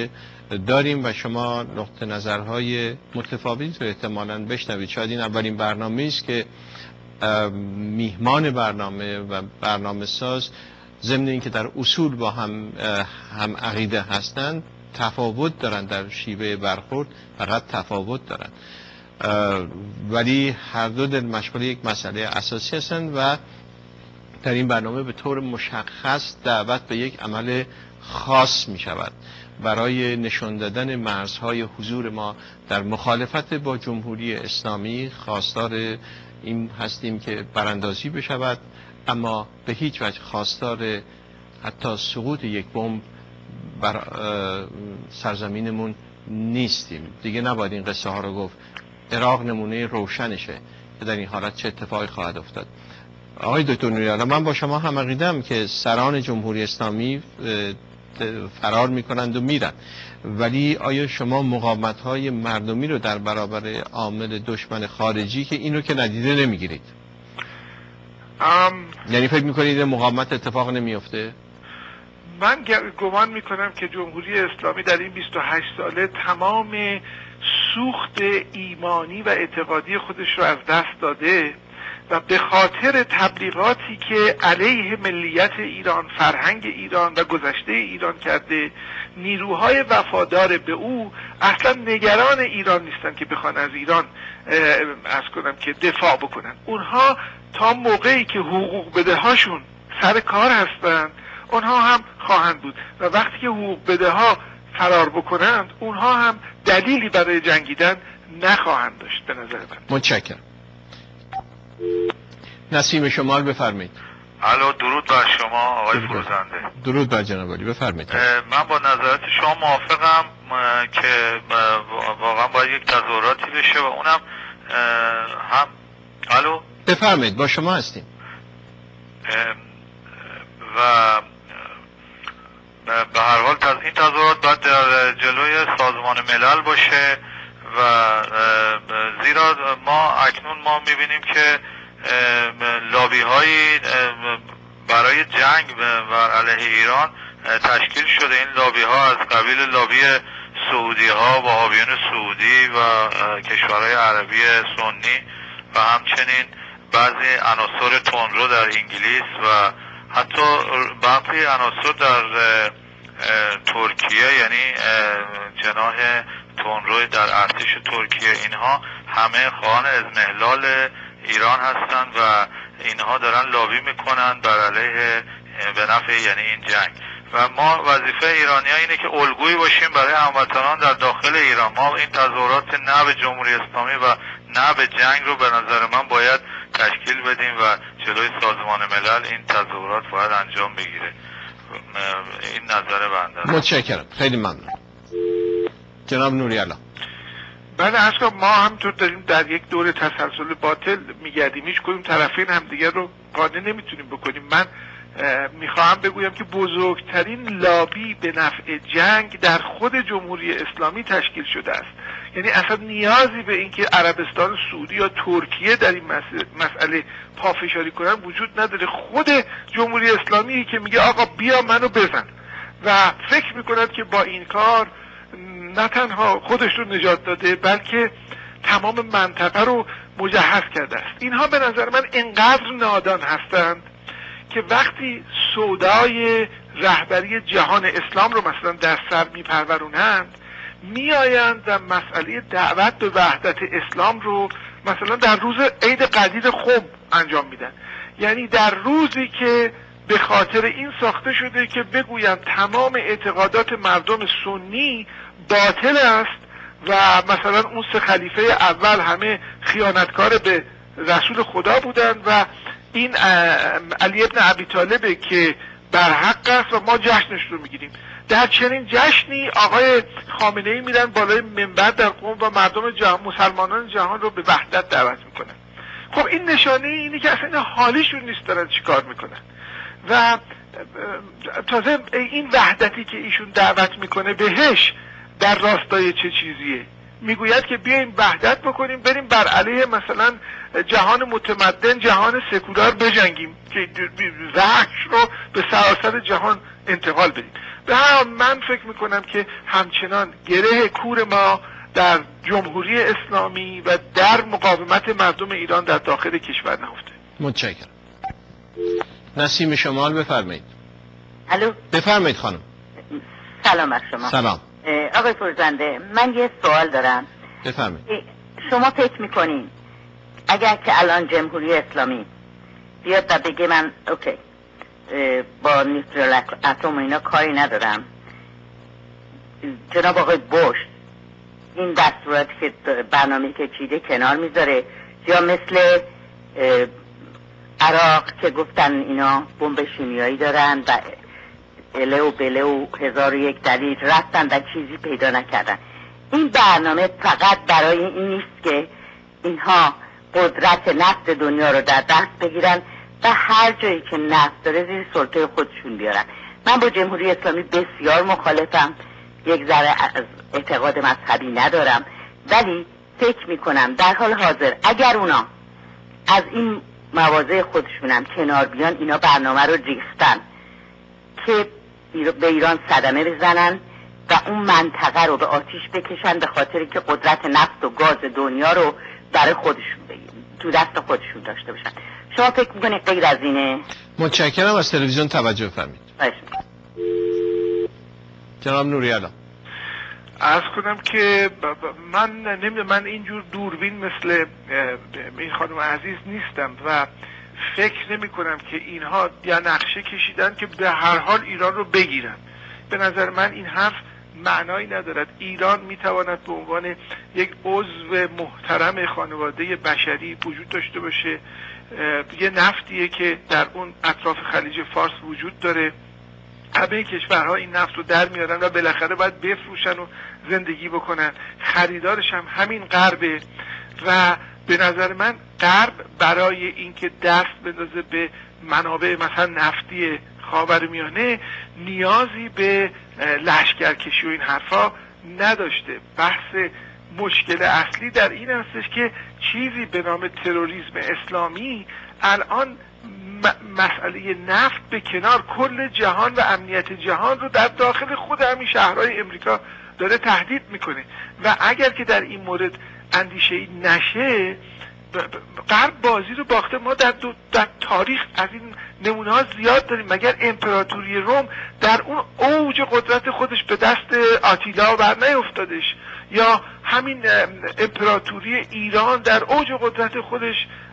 داریم و شما نقطه نظرهای متفاوت رو احتمالاً بشنوید. شاید این اولین برنامه است که میهمان برنامه و برنامه ساز ضمن اینکه در اصول با هم هم عقیده هستند، تفاوت دارن در شیوه برخورد، فقط تفاوت دارن، ولی هر دو در مشغول یک مسئله اساسی هستند و در این برنامه به طور مشخص دعوت به یک عمل خاص می شود برای نشان دادن مرزهای حضور ما در مخالفت با جمهوری اسلامی. خواستار این هستیم که براندازی بشود، اما به هیچ وجه خواستار حتی سقوط یک بمب بر سرزمینمون نیستیم. دیگه نباید این قصه ها رو گفت. عراق نمونه روشنشه که در این حالت چه اتفاقی خواهد افتاد. آقای دکتر نوری‌آلا، من با شما هم عقیده‌ام که سران جمهوری اسلامی فرار میکنند و میرن، ولی آیا شما مقاومت‌های مردمی رو در برابر عامل دشمن خارجی که اینو که ندیده نمیگیرید؟ ام... یعنی فکر میکنید مقاومت اتفاق نمیفته؟ من گمان میکنم که جمهوری اسلامی در این بیست و هشت ساله تمام سوخت ایمانی و اعتقادی خودش رو از دست داده و به خاطر تبلیغاتی که علیه ملیت ایران، فرهنگ ایران و گذشته ایران کرده، نیروهای وفادار به او اصلا نگران ایران نیستن که بخوان از ایران از کنم که دفاع بکنن. اونها تا موقعی که حقوق بده هاشون سر کار هستن، اونها هم خواهند بود و وقتی که حقوق بده ها فرار بکنند، اونها هم دلیلی برای جنگیدن نخواهند داشت به نظر من. متشکرم. نسیم شمال بفرمایید. الو، درود بر شما آقای فروزنده. درود بر جناب عالی، بفرمایید. من با نظرات شما موافقم که واقعا باید یک تظاهراتی بشه و اونم هم الو بفرمایید، با شما هستیم. و به هر حال این تظاهرات باید در جلوی سازمان ملل باشه و زیرا ما اکنون ما میبینیم که لابی هایی برای جنگ بر علیه ایران تشکیل شده. این لابی ها از قبیل لابی سعودی ها، وهابیون سعودی و کشورهای عربی سنی و همچنین بعضی عناصر تندرو در انگلیس و حتی بعضی عناصر در ترکیه، یعنی جناح تندرو در ارتش ترکیه، اینها همه خواهان اضمحلال ایران هستند و اینها دارن لابی میکنن بر علیه به نفع یعنی این جنگ. و ما وظیفه ایرانی ها اینه که الگویی باشیم برای هموطنان در داخل ایران. ما این تظاهرات نه به جمهوری اسلامی و نه به جنگ رو به نظر من باید تشکیل بدیم و جلوی سازمان ملل این تظاهرات باید انجام بگیره. این نظر بنده. متشکرم، خیلی ممنون. جناب نوری‌آلا. بله، اصلا ما همطور داریم در یک دور تسلسل باطل میگردیم، هیچ کدوم طرفین همدیگر رو قانع نمیتونیم بکنیم. من میخواهم بگویم که بزرگترین لابی به نفع جنگ در خود جمهوری اسلامی تشکیل شده است. یعنی اصلا نیازی به اینکه عربستان سعودی یا ترکیه در این مسئله پافشاری کنن وجود نداره. خود جمهوری اسلامی که میگه آقا بیا منو بزن و فکر میکنند که با این کار نه تنها خودش رو نجات داده بلکه تمام منطقه رو مجهز کرده است. اینها به نظر من انقدر نادان هستند که وقتی سودای رهبری جهان اسلام رو مثلا در سر میپرورونند، میآیند و مسئله دعوت به وحدت اسلام رو مثلا در روز عید قدیر خم انجام میدن. یعنی در روزی که به خاطر این ساخته شده که بگویند تمام اعتقادات مردم سنی باطل است و مثلا اون سه خلیفه اول همه خیانتکار به رسول خدا بودند و این علی ابن ابی طالب که بر حق است و ما جشنش رو میگیریم. در چنین جشنی آقای خامنه ای میرن بالای منبر در قم و مردم جهان، مسلمانان جهان رو به وحدت دعوت میکنن. خب این نشانه اینه که اصلا حالیشون نیست دارن چی کار میکنن و تازه این وحدتی که ایشون دعوت میکنه بهش در راستای چه چیزیه؟ میگوید که بیایم وحدت بکنیم، بریم بر علیه مثلا جهان متمدن، جهان سکولار بجنگیم که وحش رو به سراسر جهان انتقال بدیم. به من فکر میکنم که همچنان گره کور ما در جمهوری اسلامی و در مقاومت مردم ایران در داخل کشور نهفته. متشکرم. نسیم شمال بفرمایید. الو بفرمایید خانم. سلام بر شما. سلام. آقای فروزنده، من یه سوال دارم. بفرمایید. شما فکر میکنین اگر که الان جمهوری اسلامی بیاد و بگه من اوکی با نیوترال اتم و اینا کاری ندارم، جناب آقای بوش این دستورات که برنامه که چیده کنار میذاره، یا مثل عراق که گفتن اینا بمب شیمیایی دارن و اله و بله و هزار و یک دلیل رفتن و چیزی پیدا نکردن. این برنامه فقط برای این نیست که اینها قدرت نفت دنیا رو در دست بگیرن و هر جایی که نفت داره زیر سلطه خودشون بیارن. من با جمهوری اسلامی بسیار مخالفم، یک ذره از اعتقاد مذهبی ندارم، ولی فکر میکنم در حال حاضر اگر اونا از این مواضع خودشونم کنار بیان، اینا برنامه رو ریختن که به ایران صدمه بزنن و اون منطقه رو به آتیش بکشن، به خاطر که قدرت نفت و گاز دنیا رو برای خودشون بگیرن، تو دست خودشون داشته باشن. شما فکر میکنید غیر از اینه؟ متشکرم. از تلویزیون توجه فرمایید. جناب نوری‌علا. عرض کنم که من نمیدونم، من اینجور دوربین مثل این خانم عزیز نیستم و فکر نمی کنم که اینها یا نقشه کشیدن که به هر حال ایران رو بگیرن. به نظر من این حرف معنایی ندارد. ایران میتواند به عنوان یک عضو محترم خانواده بشری وجود داشته باشه. یه نفتیه که در اون اطراف خلیج فارس وجود داره، همه کشورها این نفت رو در میارن و بالاخره باید بفروشن و زندگی بکنن. خریدارش هم همین غربه و به نظر من غرب برای اینکه دست بندازه به منابع مثلا نفتی خاورمیانه نیازی به لشکرکشی و این حرفا نداشته. بحث مشکل اصلی در این هستش که چیزی به نام تروریسم اسلامی الان مسئله نفت به کنار کل جهان و امنیت جهان رو در داخل خود همین شهرهای امریکا داره تهدید میکنه و اگر که در این مورد اندیشه‌ای نشه، غرب بازی رو باخته. ما در, در تاریخ از این نمونه ها زیاد داریم. مگر امپراتوری روم در اون اوج قدرت خودش به دست آتیلا بر نیفتادش؟ یا همین امپراتوری ایران در اوج قدرت خودش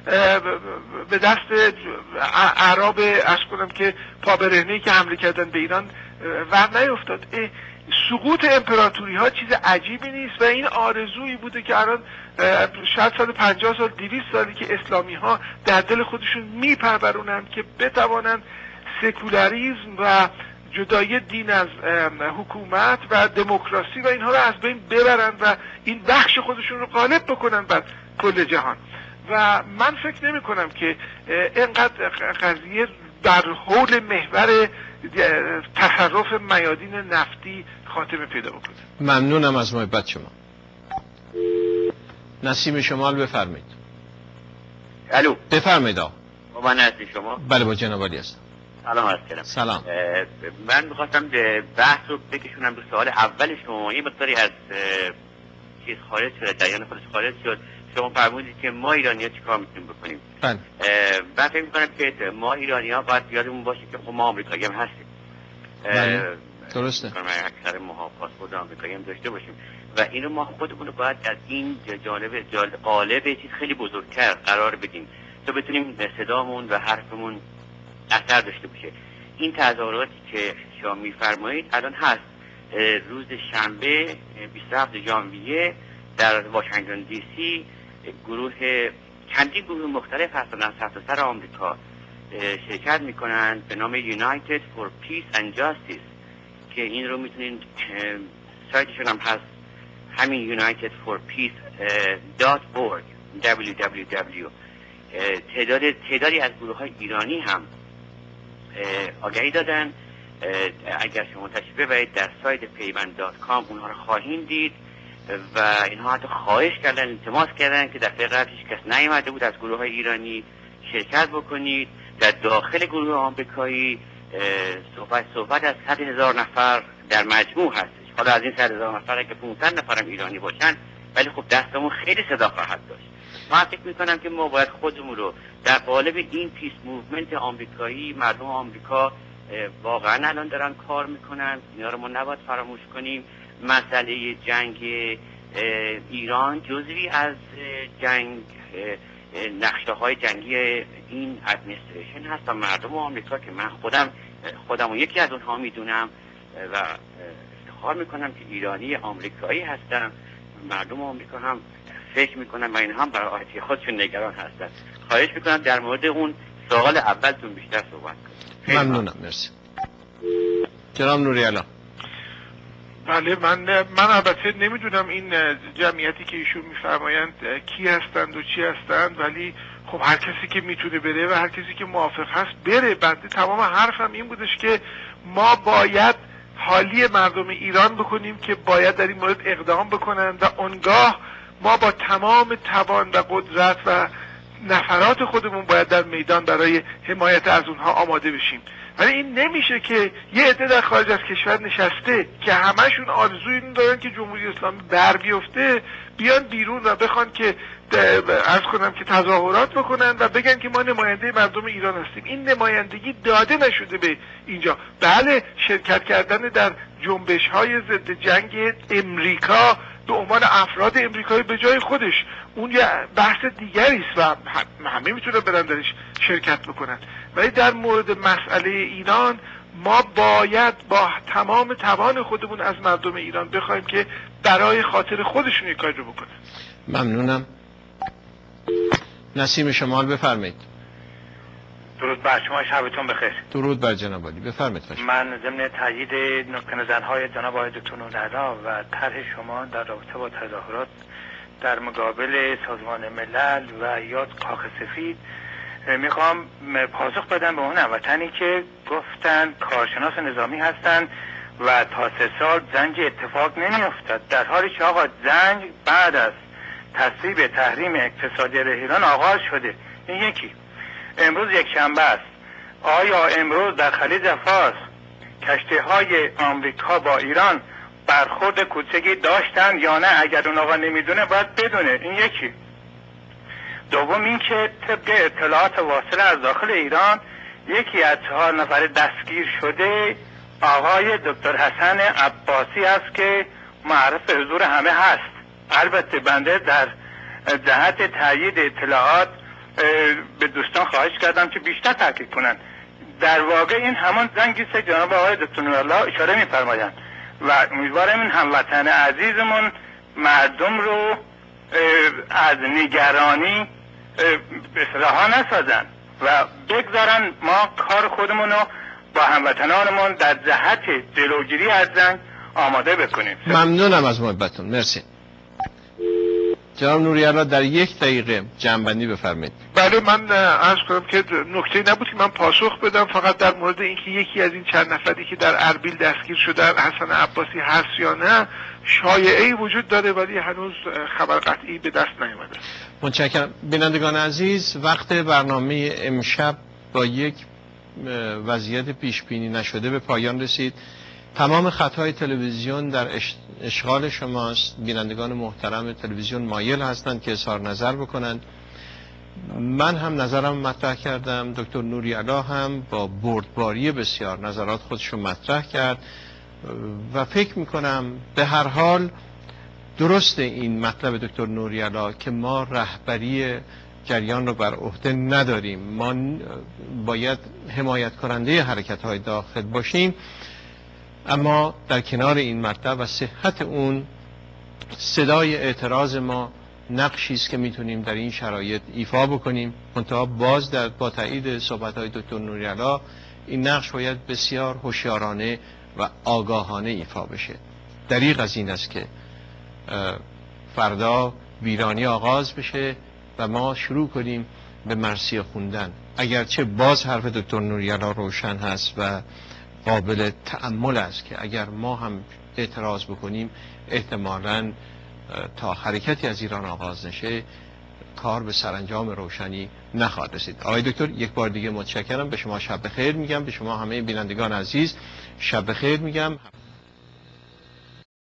به دست اعراب ارز کنم که پابرهنه‌ای که حمله کردن به ایران ور نیفتاد؟ سقوط امپراتوری ها چیز عجیبی نیست و این آرزویی بوده که الان شاید صد و پنجاه سال دویست سالی که اسلامی ها در دل خودشون میپرورونن که بتوانند سکولاریسم و جدایی دین از حکومت و دموکراسی و اینها رو از بین ببرن و این بخش خودشون رو غالب بکنن بر کل جهان. و من فکر نمی کنم که اینقدر قضیه در حول محور تصرف میادین نفتی خاتمه پیدا بکنه. ممنونم از محبت شما. نسیم شمال بفرمایید. الو بفرمایید. آقا با من هستی شما؟ بله با جناب علی هستم. سلام عرض کردم. سلام. من می‌خواستم بحث رو بکشونم به سوال اول شما. یه مقداری از چیز خارج شد، جریان خودش خارج شد. شما فرمودید که ما ایرانی‌ها چیکار می‌تونیم بکنیم؟ بله. من فکر می‌کنم که ما ایرانی‌ها باید یادمون باشه که خب ما آمریکایی هم هستیم. بله. درسته. ما اکثر ما پاسپورت آمریکایی هم داشته باشیم و اینو ما خودمون رو باید از این جانب قالب چیز خیلی بزرگتر قرار بدیم تا بتونیم صدامون و حرفمون اثر داشته باشه. این تظاهراتی که شما می‌فرمایید الان هست. روز شنبه بیست و هفتم ژانویه در واشنگتن دی سی گروه چندین گروه مختلف هستن از سرتاسر آمریکا شرکت میکنن به نام United for Peace and Justice که این رو میتونین سایتشون هم هست همین United for Peace dot org دبلیو دبلیو دبلیو. تعداد تعدادی از گروه های ایرانی هم آگهی دادن. اگر شما تشریف ببرید در سایت پیوند دات کام اونها رو خواهیم دید و اینها حتی خواهش کردن، التماس کردن که دفعه قبل هیچ کس نیامده بود از گروه های ایرانی شرکت بکنید. در داخل گروه آمریکایی صحبت صحبت از صد هزار نفر در مجموع هستش. حالا از این صد هزار نفر که پانصد نفرم ایرانی باشن، ولی خب دستمون خیلی صدا خواهد داشت. من فکر میکنم که ما باید خودمون رو در قالب این پیس موومنت آمریکایی، مردم آمریکا واقعا الان دارن کار میکنن، اینا رو ما نباید فراموش کنیم. مسئله جنگ ایران جزوی از جنگ نقشه های جنگی این ادمنستریشن هست و مردم آمریکا که من خودم خودم و یکی از اونها میدونم و افتخار میکنم که ایرانی آمریکایی هستم. مردم آمریکا هم فکر میکنم و این هم برای آیتی خودشون نگران هستن. خواهش میکنم در مورد اون سوال اولتون بیشتر صحبت کنید. ممنونم. مرسی. جناب نوری‌علا. بله، من من البته نمیدونم این جمعیتی که ایشون میفرمایند کی هستند و چی هستند، ولی خب هر کسی که میتونه بره و هر کسی که موافق هست بره. بنده تمام حرفم این بودش که ما باید حالی مردم ایران بکنیم که باید در این مورد اقدام بکنند و اونگاه ما با تمام توان و قدرت و نفرات خودمون باید در میدان برای حمایت از اونها آماده بشیم. ولی این نمیشه که یه عده در خارج از کشور نشسته که همشون آرزوی این دارن که جمهوری اسلامی بر بیفته، بیان بیرون و بخوان که عرض کنم که تظاهرات بکنن و بگن که ما نماینده مردم ایران هستیم. این نمایندگی داده نشده به اینجا. بله، شرکت کردن در جنبش های ضد جنگ امریکا به عنوان افراد امریکایی به جای خودش اون یه بحث دیگری است و همه میتونن برن درش شرکت بکنن، ولی در مورد مسئله ایران ما باید با تمام توان خودمون از مردم ایران بخوایم که برای خاطر خودشون یک کاری رو بکنن. ممنونم. نسیم شمال بفرمایید. درود بر شما، شبتون بخیر. درود بر جناب عالی، بفرمایید. من ضمن تایید نکته نظرهای جناب آقای دکتر نوری‌علا و طرح شما در رابطه با تظاهرات در مقابل سازمان ملل و یا کاخ سفید میخوام پاسخ بدم به اون هموطنی که گفتن کارشناس نظامی هستن و تا سه سال زنگ اتفاق نمیافتد، در حالی که آقا زنگ بعد از تصویب تحریم اقتصادی ایران آغاز شده. این یکی. امروز یک شنبه است. آیا امروز در خلیج فارس کشتی های آمریکا با ایران برخورد کوچکی داشتن یا نه؟ اگر اون آقا نمیدونه باید بدونه. این یکی. دوم این که طبق اطلاعات واصله از داخل ایران یکی از چهار نفر دستگیر شده آقای دکتر حسن عباسی است که معرف حضور همه هست. البته بنده در جهت تایید اطلاعات به دوستان خواهش کردم که بیشتر تحقیق کنند. در واقع این همان زنگی است که جناب آقای دکتر نوری‌علا اشاره می‌فرمایند و امیدوارم این هموطن عزیزمون مردم رو از نگرانی رها نسازن و بگذارن ما کار خودمون رو با هموطنانمون در جهت جلوگیری از جنگ آماده بکنیم. ممنونم از محبتتون. مرسی. جناب نوری‌علا در یک دقیقه جنبندی بفرمایید. بله، من عرض کنم که نکته نبود که من پاسخ بدم، فقط در مورد اینکه یکی از این چند نفری که در اربیل دستگیر شدن حسن عباسی هست یا نه، شایعه‌ای وجود داره ولی هنوز خبر قطعی به دست نیامده. متشکرم. بینندگان عزیز، وقت برنامه امشب با یک وضعیت پیش بینی نشده به پایان رسید. تمام خطهای تلویزیون در اشغال شماست. بینندگان محترم تلویزیون مایل هستند که اظهار نظر بکنند. من هم نظرم مطرح کردم، دکتر نوری‌علا هم با بردباری بسیار نظرات خودشو مطرح کرد و فکر میکنم به هر حال درست این مطلب دکتر نوری‌علا که ما رهبری جریان رو بر عهده نداریم، ما باید حمایت کننده حرکت‌های داخل باشیم، اما در کنار این مطلب و صحت اون صدای اعتراض ما نقشی است که میتونیم در این شرایط ایفا بکنیم. منتها باز در با تایید صحبت‌های دکتر نوری‌علا این نقش باید بسیار هوشیارانه و آگاهانه ایفا بشه. دریغ از این است که فردا ویرانی آغاز بشه و ما شروع کنیم به مرثیه خوندن، اگرچه باز حرف دکتر نوری‌علا روشن هست و قابل تأمل است که اگر ما هم اعتراض بکنیم احتمالاً تا حرکتی از ایران آغاز نشه کار به سرانجام روشنی نخواهد رسید. آقای دکتر یک بار دیگه متشکرم، به شما شب بخیر میگم، به شما همه بینندگان عزیز شب بخیر میگم.